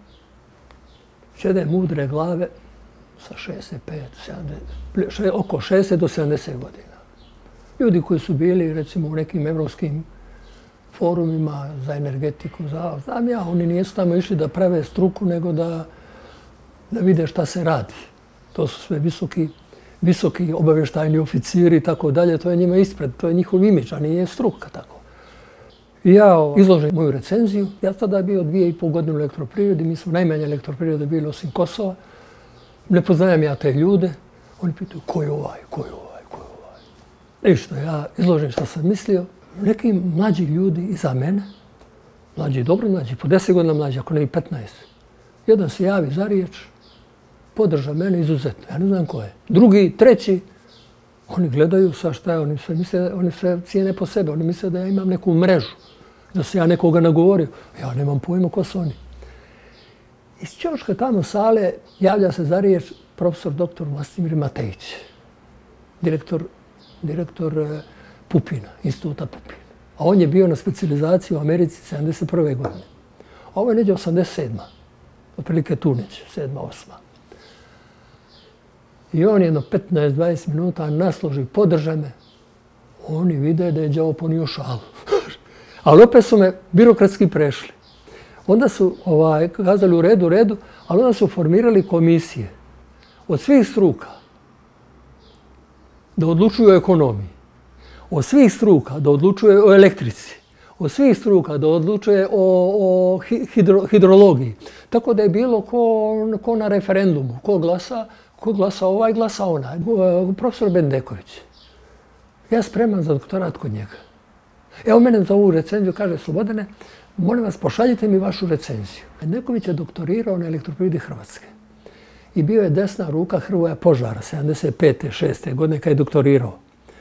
Speaker 2: sjede mudre glave sa šezdeset pet, sedamdeset, oko šezdeset do sedamdeset godina. Ljudi koji su bili recimo u nekim evropskim forumima za energetiku, za, znam ja, oni nisu tamo išli da prave struku, nego da, da vide šta se radi. To su sve visoki, visoki obavještajni oficiri i tako dalje, to je njima ispred, to je njihov imidž, a nije struka tako. I ja izložim moju recenziju. Ja tada bio dvije i pol godine u elektroprivredi, mi smo najmanje elektroprivrede bili osim Kosova. Ne poznajem ja te ljude. Oni pitaju ko je ovaj, ko je ovaj, ko je ovaj. Ništa, ja izložim što sam mislio. Neki mlađi ljudi iza mene, mlađi, dobro mlađi, po deset godina mlađi, ako ne i petnaest. Jedan se javi za riječ, podrža mene izuzetno, ja ne znam ko je. Drugi, treći, oni gledaju sa šta je, oni sve misle, oni sve cijene po sebe, oni misle da ja imam neku mrežu, da se ja nekoga nagovorio. Ja nemam pojma ko su oni. Iz ćoške tamo sale javlja se za riječ profesor doktor Vlastimir Matejić, direktor, direktor Pupina, instituta Pupina. A on je bio na specijalizaciji u Americi sedamdeset prve godine. A ovo je neđe osamdeset sedma. Otprilike tu neće, sedma, osma. I on jedno petnaest dvadeset minuta nasloži, podrža me. Oni vide da je đavo ponio šalu. Ali opet su me birokratski prešli. Onda su ovaj, kazali u redu, u redu, ali onda su formirali komisije od svih struka da odlučuju o ekonomiji, od svih struka da odlučuje o elektrici, od svih struka da odlučuje o, o hidro, hidrologiji. Tako da je bilo ko, ko na referendumu, ko glasa, ko glasa ovaj, glasa onaj. Profesor Bendeković. Ja spreman za doktorat kod njega. Evo mene za ovu recenziju kaže Slobodane, molim vas, pošaljite mi vašu recenziju. Bendeković je doktorirao na Elektroprivredi Hrvatske. I bio je desna ruka Hrvoja Požara, sedamdeset pete šeste godine kad je doktorirao.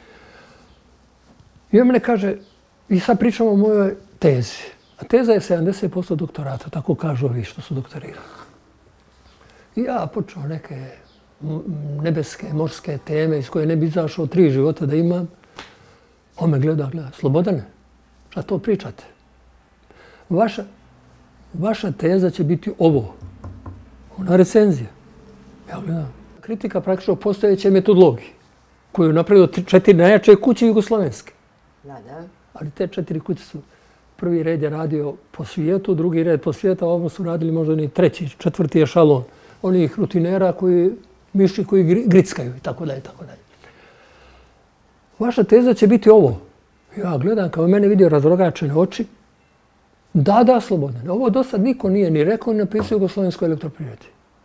Speaker 2: I on mene kaže, i sad pričamo o mojoj tezi. A teza je sedamdeset posto doktorata, tako kažu ovi što su doktorirali. I ja počeo neke nebeske, morske teme iz koje ne bi izašao tri života da imam. On me gleda, gleda, Slobodane, šta to pričate? Vaša, vaša teza će biti ovo. Ona recenzija. Ja gledam. Kritika praktično postojeće metodologije, koju je napravio četiri najjače kuće jugoslovenske.
Speaker 3: Da, da.
Speaker 2: Ali te četiri kuće su, prvi red je radio po svijetu, drugi red po svijetu, a ovo su radili možda ni treći, četvrti ešalon. Onih rutinera koji, mišći koji grickaju i tako dalje, tako dalje. Vaša teza će biti ovo. Ja gledam, kao mene vidio razrogačene oči. Da, da, Slobodane. Ovo do sad niko nije ni rekao ni napisao u Jugoslovenskoj elektroprivredi.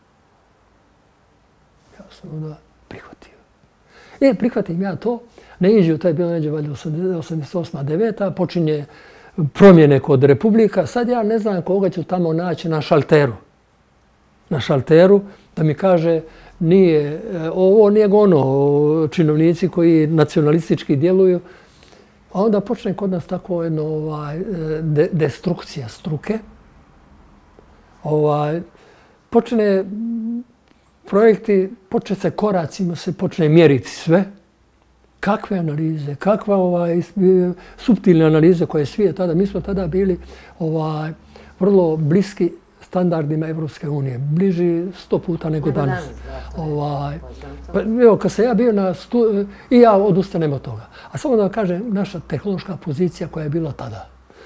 Speaker 2: Ja sam onda prihvatio. E, prihvatim ja to. Ne iđu, to je bilo neđe valjda osamdeset osma deveta počinje promjene kod Republika. Sad ja ne znam koga ću tamo naći na šalteru. Na šalteru da mi kaže nije ovo, nije ono, činovnici koji nacionalistički djeluju. A onda počne kod nas tako jedno ovaj, de, destrukcija struke. Ovaj, počne projekti, počne se koracima, se počne mjeriti sve. Kakve analize, kakva ovaj, suptilne analize koje svijet tada, mi smo tada bili ovaj, vrlo bliski standardima Evropske unije, bliži sto puta nego danas. Ovaj, pa, evo, kad sam ja bio na stu, i ja odustanem od toga. A samo da vam kažem, naša tehnološka pozicija koja je bila tada.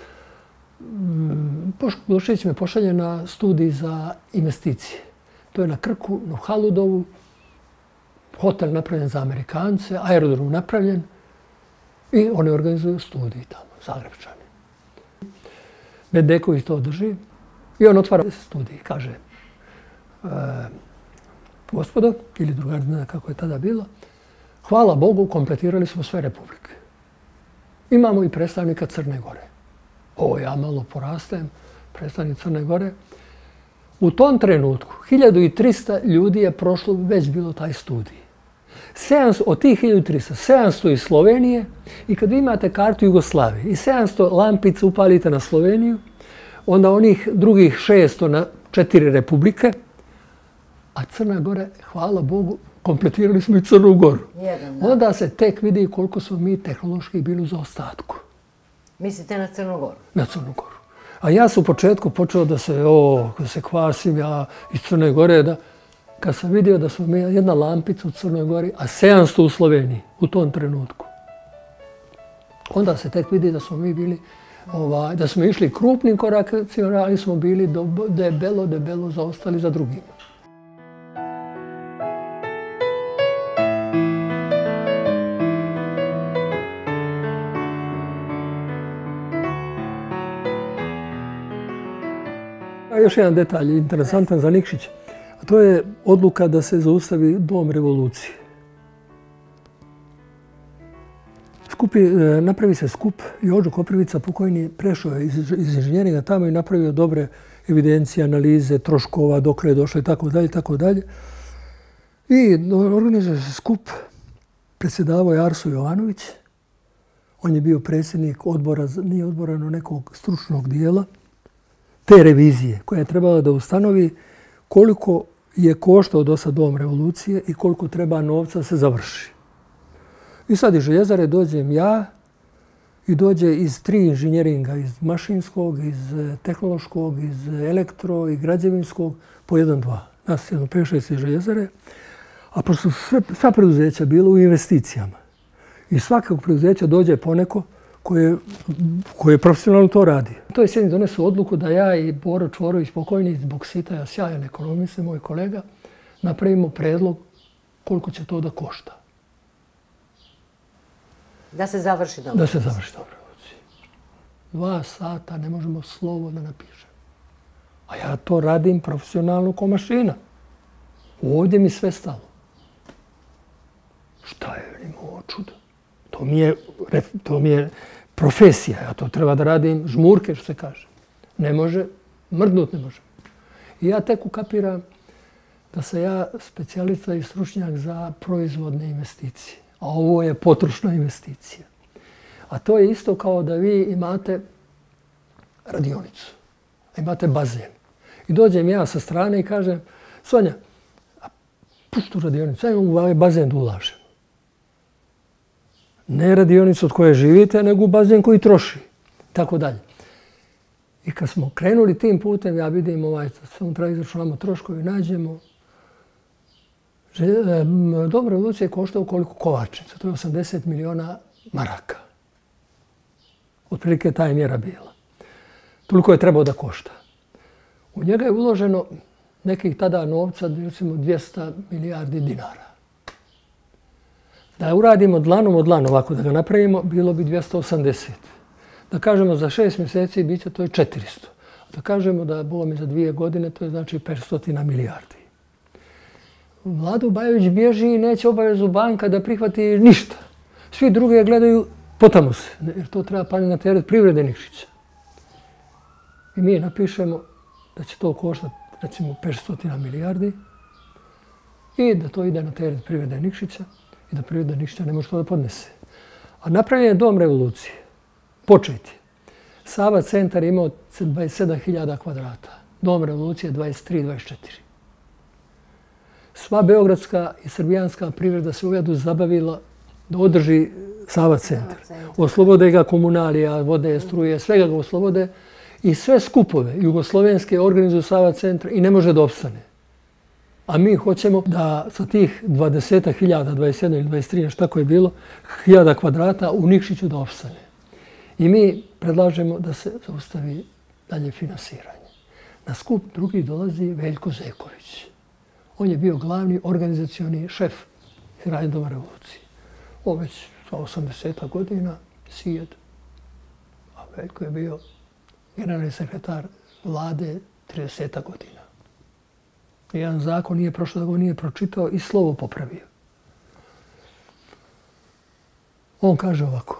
Speaker 2: Došlić me pošalje na studij za investicije. To je na Krku, na Haludovu, hotel napravljen za Amerikance, aerodrom napravljen i oni organizuju studij tamo, Zagrebčani. Bendeković to drži. I on otvara studij, kaže, e, gospodo, ili drugar, ne znam kako je tada bilo, hvala Bogu, kompletirali smo sve republike. Imamo i predstavnika Crne Gore. O, ja malo porastem, predstavnik Crne Gore. U tom trenutku, hiljadu trista ljudi je prošlo, već bilo taj studij. sedamsto, od tih hiljadu trista, sedamsto iz Slovenije i kad vi imate kartu Jugoslavije i sedamsto lampica upalite na Sloveniju, onda onih drugih šesto na četiri republike, a Crna Gora, hvala Bogu, kompletirali smo i Crnu Goru.
Speaker 3: Jedan, da.
Speaker 2: Onda se tek vidi koliko smo mi tehnološki bili u zaostatku.
Speaker 3: Mislite na Crnu Goru?
Speaker 2: Na Crnu Goru. A ja sam u početku počeo da se, o, da se kvasim ja iz Crne Gore, da, kad sam vidio da smo mi jedna lampica u Crnoj Gori, a sedamsto u Sloveniji u tom trenutku. Onda se tek vidi da smo mi bili Ovaj, da smo išli krupnim korakcima, ali smo bili debelo, debelo zaostali za drugima. A još jedan detalj interesantan za Nikšić, a to je odluka da se zaustavi Dom revolucije. Skupi, napravi se skup, Jožo Koprivica pokojni prešao je iz, iz inženjeringa tamo i napravio dobre evidencije, analize, troškova, dokle je došlo i tako dalje, tako dalje. I organizuje se skup, predsjedavao je Arso Jovanović. On je bio predsjednik odbora, nije odbora, no nekog stručnog dijela, te revizije koja je trebala da ustanovi koliko je koštao do sad Dom revolucije i koliko treba novca se završi. I sad iz Željezare dođem ja i dođe iz tri inženjeringa, iz mašinskog, iz tehnološkog, iz elektro i građevinskog, po jedan, dva. Nas jedno pet šest željezare, a pošto su sva preduzeća bilo u investicijama i svakog preduzeća dođe poneko koje, koje profesionalno to radi. To je sjedni donesu odluku da ja i Boro Čvorović, pokojni iz Boksitaja, sjajan ekonomista, moj kolega, napravimo predlog koliko će to da košta.
Speaker 3: Da se završi dobra
Speaker 2: revolucija. Da se završi dobra revolucija. Dva sata ne možemo slovo da napišem. A ja to radim profesionalno ko mašina. Ovdje mi sve stalo. Šta je imao čudo? To mi je, to mi je profesija. Ja to treba da radim žmurke, što se kaže. Ne može, mrdnut ne može. I ja tek ukapiram da sam ja specijalista i stručnjak za proizvodne investicije. A ovo je potrošna investicija. A to je isto kao da vi imate radionicu, imate bazen. I dođem ja sa strane i kažem, Sonja, pušti tu radionicu, ajmo u ovaj bazen da ulažemo. Ne radionicu od koje živite, nego u bazen koji troši. Tako dalje. I kad smo krenuli tim putem, ja vidim ovaj, samo treba izračunamo troškovi, nađemo. Dobra revolucija je koštao koliko kovačnica, to je osamdeset miliona maraka. Otprilike ta je mjera bila. Toliko je trebao da košta. U njega je uloženo nekih tada novca, recimo dvjesto milijardi dinara. Da uradimo dlanom od dlana, ovako da ga napravimo, bilo bi dvjesto osamdeset. Da kažemo za šest mjeseci bit će to je četiristo. Da kažemo da Boga mi za dvije godine, to je znači petsto milijardi. Vlado Bajović bježi i neće obavezu banka da prihvati ništa. Svi drugi gledaju potamo se, jer to treba pati na teret privrede Nikšića. I mi napišemo da će to koštati recimo petsto milijardi i da to ide na teret privrede Nikšića i da privreda Nikšića ne može to da podnese. A napravljen je dom revolucije. Početi. Sava centar je imao dvadeset sedam hiljada kvadrata. Dom revolucije dvadeset tri dvadeset četiri. Sva beogradska i srbijanska privreda se uvijadu zabavila da održi Sava centar. Oslobode ga komunalija, vode, struje, svega ga oslobode i sve skupove jugoslovenske organizuju Sava centar i ne može da opstane. A mi hoćemo da sa tih dvadeset hiljada, dvadeset sedam ili dvadeset tri, nešto tako je bilo, hiljada kvadrata u Nikšiću da opstane. I mi predlažemo da se zaustavi dalje finansiranje. Na skup drugi dolazi Veljko Zeković. On je bio glavni organizacioni šef izgradnje Doma revolucije. On već sa osamdeset godina, sjed. A Veljko je bio generalni sekretar vlade trideset godina. Nijedan zakon nije prošao da ga nije pročitao i slovo popravio. On kaže ovako.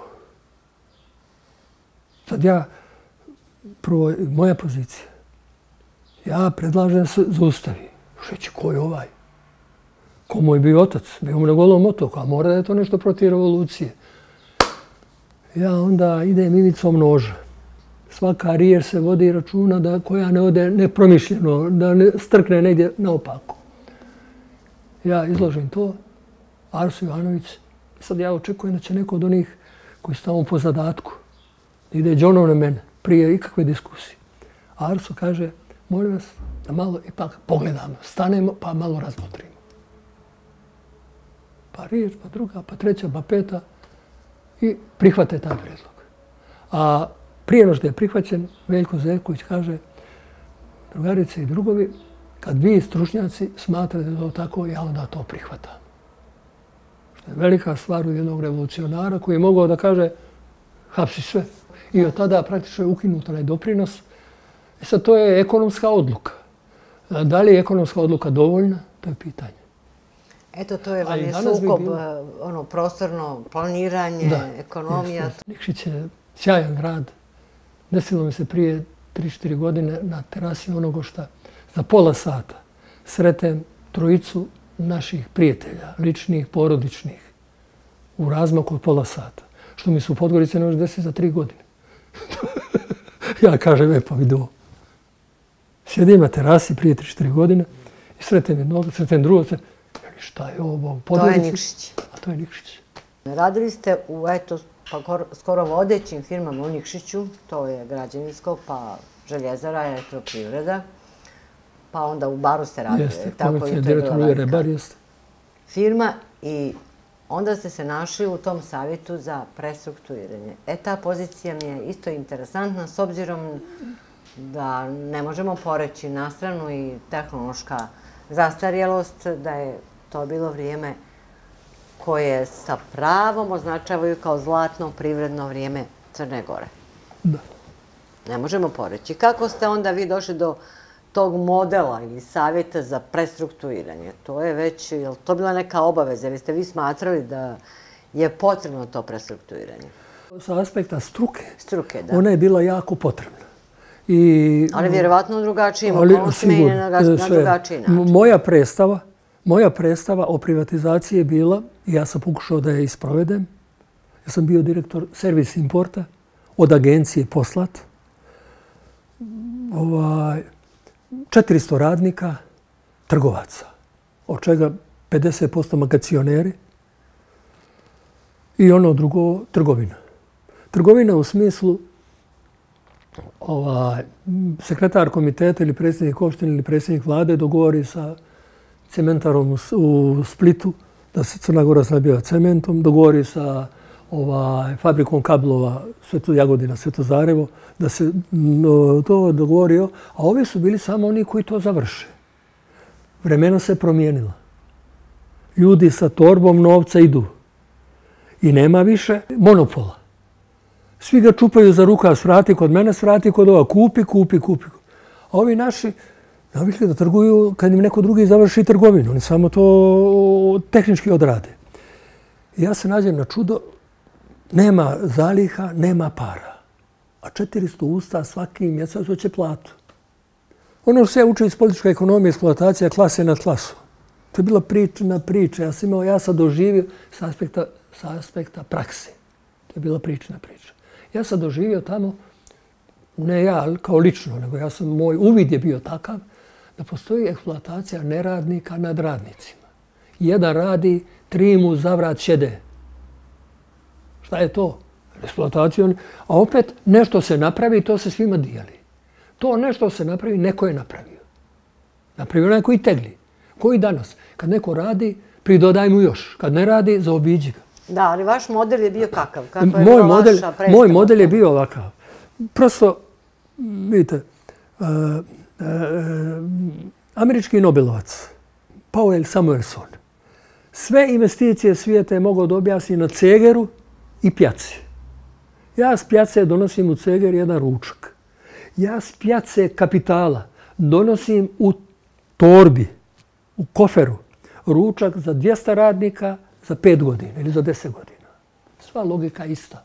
Speaker 2: Sad ja, prvo, moja pozicija. Ja predlažem da se zaustavi. Šeći, ko je ovaj? Ko moj bio otac? Bio mu na Golom otoku, a mora da je to nešto protiv revolucije. Ja onda idem ivicom noža. Svaka riječ se vodi računa da koja ne ode nepromišljeno, da ne strkne negdje naopako. Ja izložim to, Arso Ivanović. Sad ja očekujem da će neko od onih koji su tamo po zadatku ide džonom na mene prije ikakve diskusije. Arso kaže, molim vas da malo ipak pogledamo, stanemo pa malo razmotrimo. Pa riječ, pa druga, pa treća, pa peta i prihvate taj predlog. A prije no što je prihvaćen, Veljko Zeković kaže, drugarice i drugovi, kad vi stručnjaci smatrate da je to tako, ja onda to prihvatam. Što je velika stvar u jednog revolucionara koji je mogao da kaže hapsi sve. I od tada praktično je ukinut onaj doprinos. I sad to je ekonomska odluka. Da li je ekonomska odluka dovoljna? To je pitanje.
Speaker 3: Eto, to je vam je sukob, ono, prostorno planiranje, ekonomija.
Speaker 2: Nikšić je sjajan grad. Desilo mi se prije tri četiri godine na terasi onoga šta za pola sata sretem trojicu naših prijatelja, ličnih, porodičnih, u razmaku od pola sata. Što mi se u Podgorici ne može desiti za tri godine. Ja kažem, e pa vidio. Sjedim na terasi prije tri četiri godine i sretem jednog, sretem drugog. Šta je ovo?
Speaker 3: To je Nikšić.
Speaker 2: A to je Nikšić.
Speaker 3: Radili ste u, eto, pa skoro vodećim firmama u Nikšiću, to je građevinsko, pa željezara, elektroprivreda, pa onda u baru ste radili.
Speaker 2: Jeste, komercijalni direktor u Rebar, jeste.
Speaker 3: Firma i onda ste se našli u tom savjetu za prestrukturiranje. E, ta pozicija mi je isto interesantna s obzirom da ne možemo poreći na stranu i tehnološka zastarjelost, da je to bilo vrijeme koje sa pravom označavaju kao zlatno privredno vrijeme Crne Gore.
Speaker 2: Da.
Speaker 3: Ne možemo poreći. Kako ste onda vi došli do tog modela ili savjeta za prestrukturiranje? To je već, je li to bila neka obaveza ili ste vi smatrali da je potrebno to prestrukturiranje?
Speaker 2: Sa aspekta struke,
Speaker 3: Struke, da.
Speaker 2: ona je bila jako potrebna.
Speaker 3: Ali vjerovatno u drugačijim okolnostima i na drugačiji način.
Speaker 2: Moja predstava, moja predstava o privatizaciji je bila, i ja sam pokušao da je isprovedem, ja sam bio direktor servis importa, od agencije poslat, četiristo radnika, trgovaca, od čega pedeset posto magacioneri i ono drugo, trgovina. Trgovina u smislu sekretar komiteta ili predsjednik opštine ili predsjednik vlade dogovori sa cementarom u Splitu da se Crna Gora snabdijeva cementom, dogovori sa fabrikom kablova Sveto Jagodina, Svetozarevo, da se to dogovorio, a ovi su bili samo oni koji to završe. Vremena se promijenila. Ljudi sa torbom novca idu i nema više monopola. Svi ga čupaju za rukav, svrati kod mene, svrati kod ova, kupi, kupi, kupi. A ovi naši navikli da trguju kad im neko drugi završi trgovinu. Oni samo to tehnički odrade. Ja se nađem na čudo, nema zaliha, nema para. A četiristo usta svaki mjesec hoće platu. Ono što se uči iz političke ekonomije, eksploatacija klase nad klasom. To je bila priča na priča. Ja sam imao, ja sam doživio s aspekta, s aspekta prakse. To je bila priča na priča. Ja sam doživio tamo, ne ja kao lično, nego ja sam, moj uvid je bio takav, da postoji eksploatacija neradnika nad radnicima. Jedan radi, tri mu zavrat sjede. Šta je to? Eksploatacija. A opet nešto se napravi i to se svima dijeli. To nešto se napravi, neko je napravio. Napravio neko i tegli. Koji danas? Kad neko radi, pridodaj mu još. Kad ne radi, zaobiđi ga.
Speaker 3: Da, ali vaš model je bio kakav? Kako je
Speaker 2: moj
Speaker 3: bila
Speaker 2: model,
Speaker 3: vaša predstava?
Speaker 2: Moj model je bio ovakav. Prosto, vidite, uh, uh, američki Nobelovac, Powell Samuelson, sve investicije svijeta je mogao da objasni na cegeru i pjaci. Ja s pjace donosim u ceger jedan ručak. Ja s pjace kapitala donosim u torbi, u koferu, ručak za dvjesto radnika za pet godina ili za deset godina. Sva logika je ista.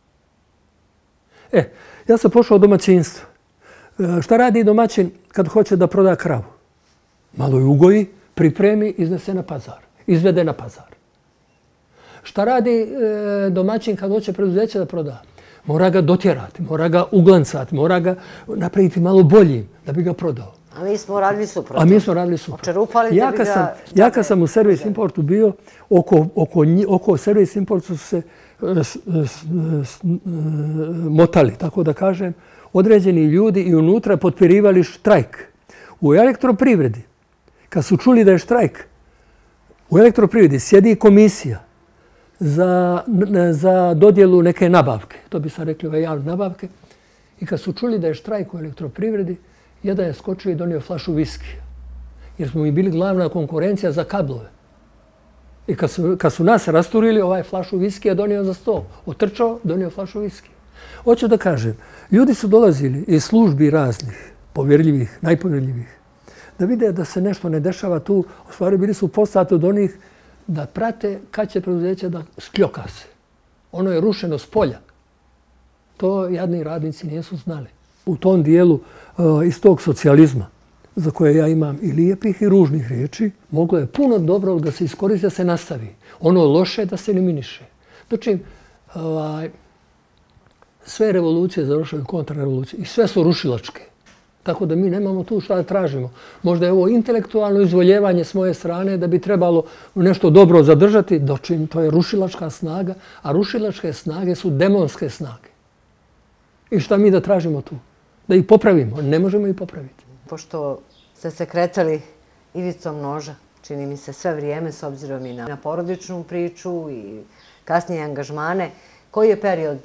Speaker 2: E, ja sam pošao od domaćinstva. E, šta radi domaćin kad hoće da proda kravu? Malo je ugoji, pripremi, iznese na pazar. Izvede na pazar. Šta radi e, domaćin kad hoće preduzeće da proda? Mora ga dotjerati, mora ga uglancati, mora ga napraviti malo boljim da bi ga prodao.
Speaker 3: A mi smo radili suprotno.
Speaker 2: A mi smo radili suprotno.
Speaker 3: Očerupali
Speaker 2: ja
Speaker 3: da bi ga...
Speaker 2: Sam, ja kad sam u servis importu bio, oko, oko, oko servis importu su se s, s, s, motali, tako da kažem, određeni ljudi i unutra potpirivali štrajk. U elektroprivredi, kad su čuli da je štrajk, u elektroprivredi sjedi komisija za, za dodjelu neke nabavke. To bi sad rekli ove javne nabavke. I kad su čuli da je štrajk u elektroprivredi, jedan je skočio i donio flašu viskija. Jer smo mi bili glavna konkurencija za kablove. I kad su, kad su nas rasturili, ovaj flašu viskija donio za sto. Otrčao, donio flašu viskija. Hoću da kažem, ljudi su dolazili iz službi raznih, povjerljivih, najpovjerljivih, da vide da se nešto ne dešava tu. U stvari bili su postati od onih da prate kad će preduzeće da škljoka se. Ono je rušeno s polja. To jadni radnici nisu znali. U tom dijelu iz tog socijalizma, za koje ja imam i lijepih i ružnih riječi, moglo je puno dobro da se iskoristi, da se nastavi. Ono loše da se eliminiše. Dočim, ovaj, sve revolucije završaju kontrarevolucije i sve su rušilačke. Tako da mi nemamo tu šta da tražimo. Možda je ovo intelektualno izvoljevanje s moje strane da bi trebalo nešto dobro zadržati, dočim to je rušilačka snaga, a rušilačke snage su demonske snage. I šta mi da tražimo tu? Da ih popravimo. Ne možemo ih popraviti.
Speaker 3: Pošto ste se kretali ivicom noža, čini mi se sve vrijeme, s obzirom i na porodičnu priču i kasnije angažmane, koji je period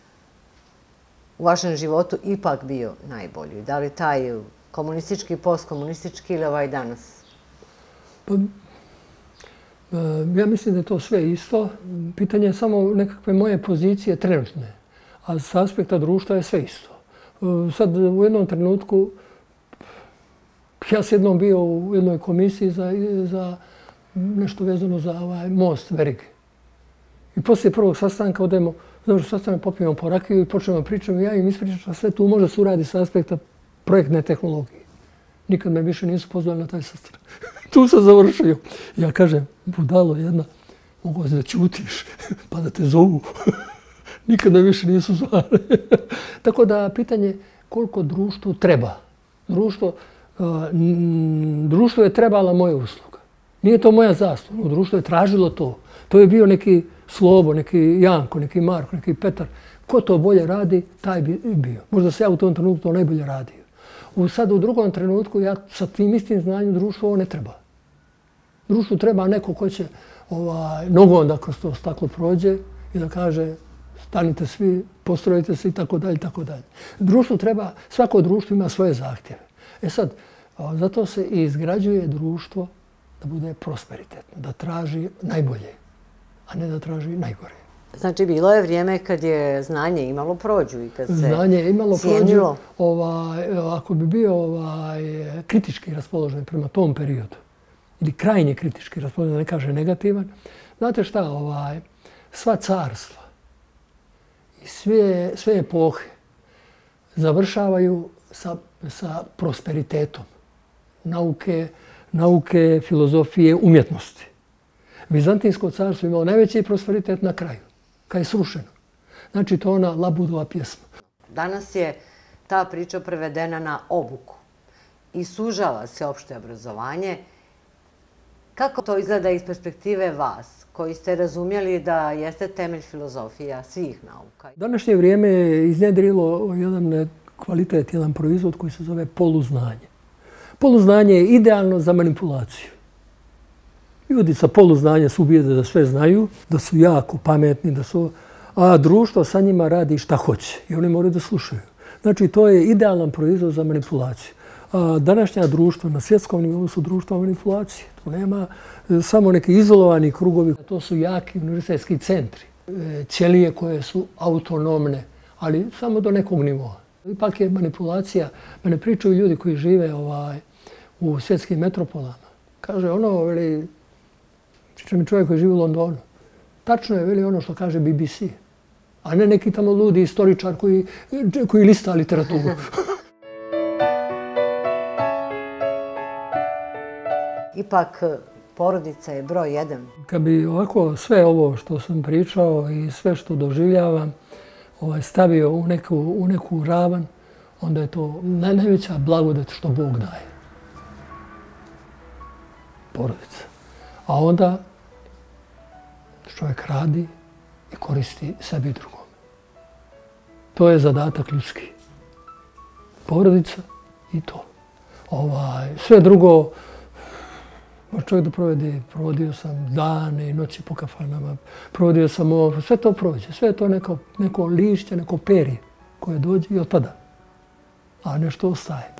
Speaker 3: u vašem životu ipak bio najbolji? Da li taj komunistički, postkomunistički ili ovaj danas?
Speaker 2: Pa, ja mislim da je to sve isto. Pitanje je samo nekakve moje pozicije trenutne, a s aspekta društva je sve isto. Sad u jednom trenutku, ja sam jednom bio u jednoj komisiji za, za nešto vezano za ovaj most Verige. I poslije prvog sastanka odemo, znači sastanak popijemo po rakiju i počnemo pričamo. Ja im ispričam, sve tu može se uradi s aspekta projektne tehnologije. Nikad me više nisu pozvali na taj sastanak. Tu sam završio. Ja kažem, budalo jedna, mogu da ćutiš, pa da te zovu. Nikad me više nisu zvali. Tako da pitanje koliko društvu treba. Društvo, uh, društvo je trebala moja usluga. Nije to moja zasluga. Društvo je tražilo to. To je bio neki Slobo, neki Janko, neki Marko, neki Petar. Ko to bolje radi, taj bi bio. Možda se ja u tom trenutku to najbolje radio. U, sad u drugom trenutku ja sa tim istim znanjem društvu ovo ne treba. Društvu treba neko ko će ovaj, nogom da kroz to staklo prođe i da kaže stanite svi, postrojite se i tako dalje, tako dalje. Društvu treba, svako društvo ima svoje zahtjeve. E sad, zato se i izgrađuje društvo da bude prosperitetno, da traži najbolje, a ne da traži najgore.
Speaker 3: Znači, bilo je vrijeme kad je znanje imalo prođu i kad se
Speaker 2: znanje je imalo
Speaker 3: cijenilo.
Speaker 2: Prođu, ovaj, ako bi bio ovaj, kritički raspoložen prema tom periodu, ili krajnje kritički raspoložen, ne kaže negativan, znate šta, ovaj, sva carstva i sve, sve epohe završavaju sa, sa prosperitetom nauke, nauke, filozofije, umjetnosti. Vizantijsko carstvo imalo najveći prosperitet na kraju, kad je srušeno. Znači, to je ona Labudova pjesma.
Speaker 3: Danas je ta priča prevedena na obuku i sužava se opšte obrazovanje. Kako to izgleda iz perspektive vas, koji ste razumjeli da jeste temelj filozofija svih nauka?
Speaker 2: Današnje vrijeme je iznjedrilo jedan kvalitet, jedan proizvod koji se zove poluznanje. Poluznanje je idealno za manipulaciju. Ljudi sa poluznanjem su ubijede da sve znaju, da su jako pametni, da su, a društvo sa njima radi šta hoće i oni moraju da slušaju. Znači, to je idealan proizvod za manipulaciju. A današnja društva na svjetskom nivou su društva manipulacije. To nema samo neki izolovani krugovi. To su jaki univerzitetski centri, ćelije koje su autonomne, ali samo do nekog nivoa. Ipak je manipulacija, mene pričaju ljudi koji žive ovaj, u svjetskim metropolama. Kaže ono, veli, priča mi čovjek koji živi u Londonu. Tačno je, veli, ono što kaže B B C, a ne neki tamo ludi istoričar koji, koji lista literaturu.
Speaker 3: Ipak, porodica je broj jedan.
Speaker 2: Kad bi ovako sve ovo što sam pričao i sve što doživljavam ovaj, stavio u neku, u neku ravan, onda je to najveća blagodat što Bog daje. Porodica. A onda čovjek radi i koristi sebi i drugome. To je zadatak ljudski. Porodica i to. Ovaj, sve drugo, može čovjek da provede, provodio sam dane i noći po kafanama, provodio sam ovo, sve to prođe, sve je to neko, neko lišće, neko perje koje dođe i otpada, a nešto ostaje.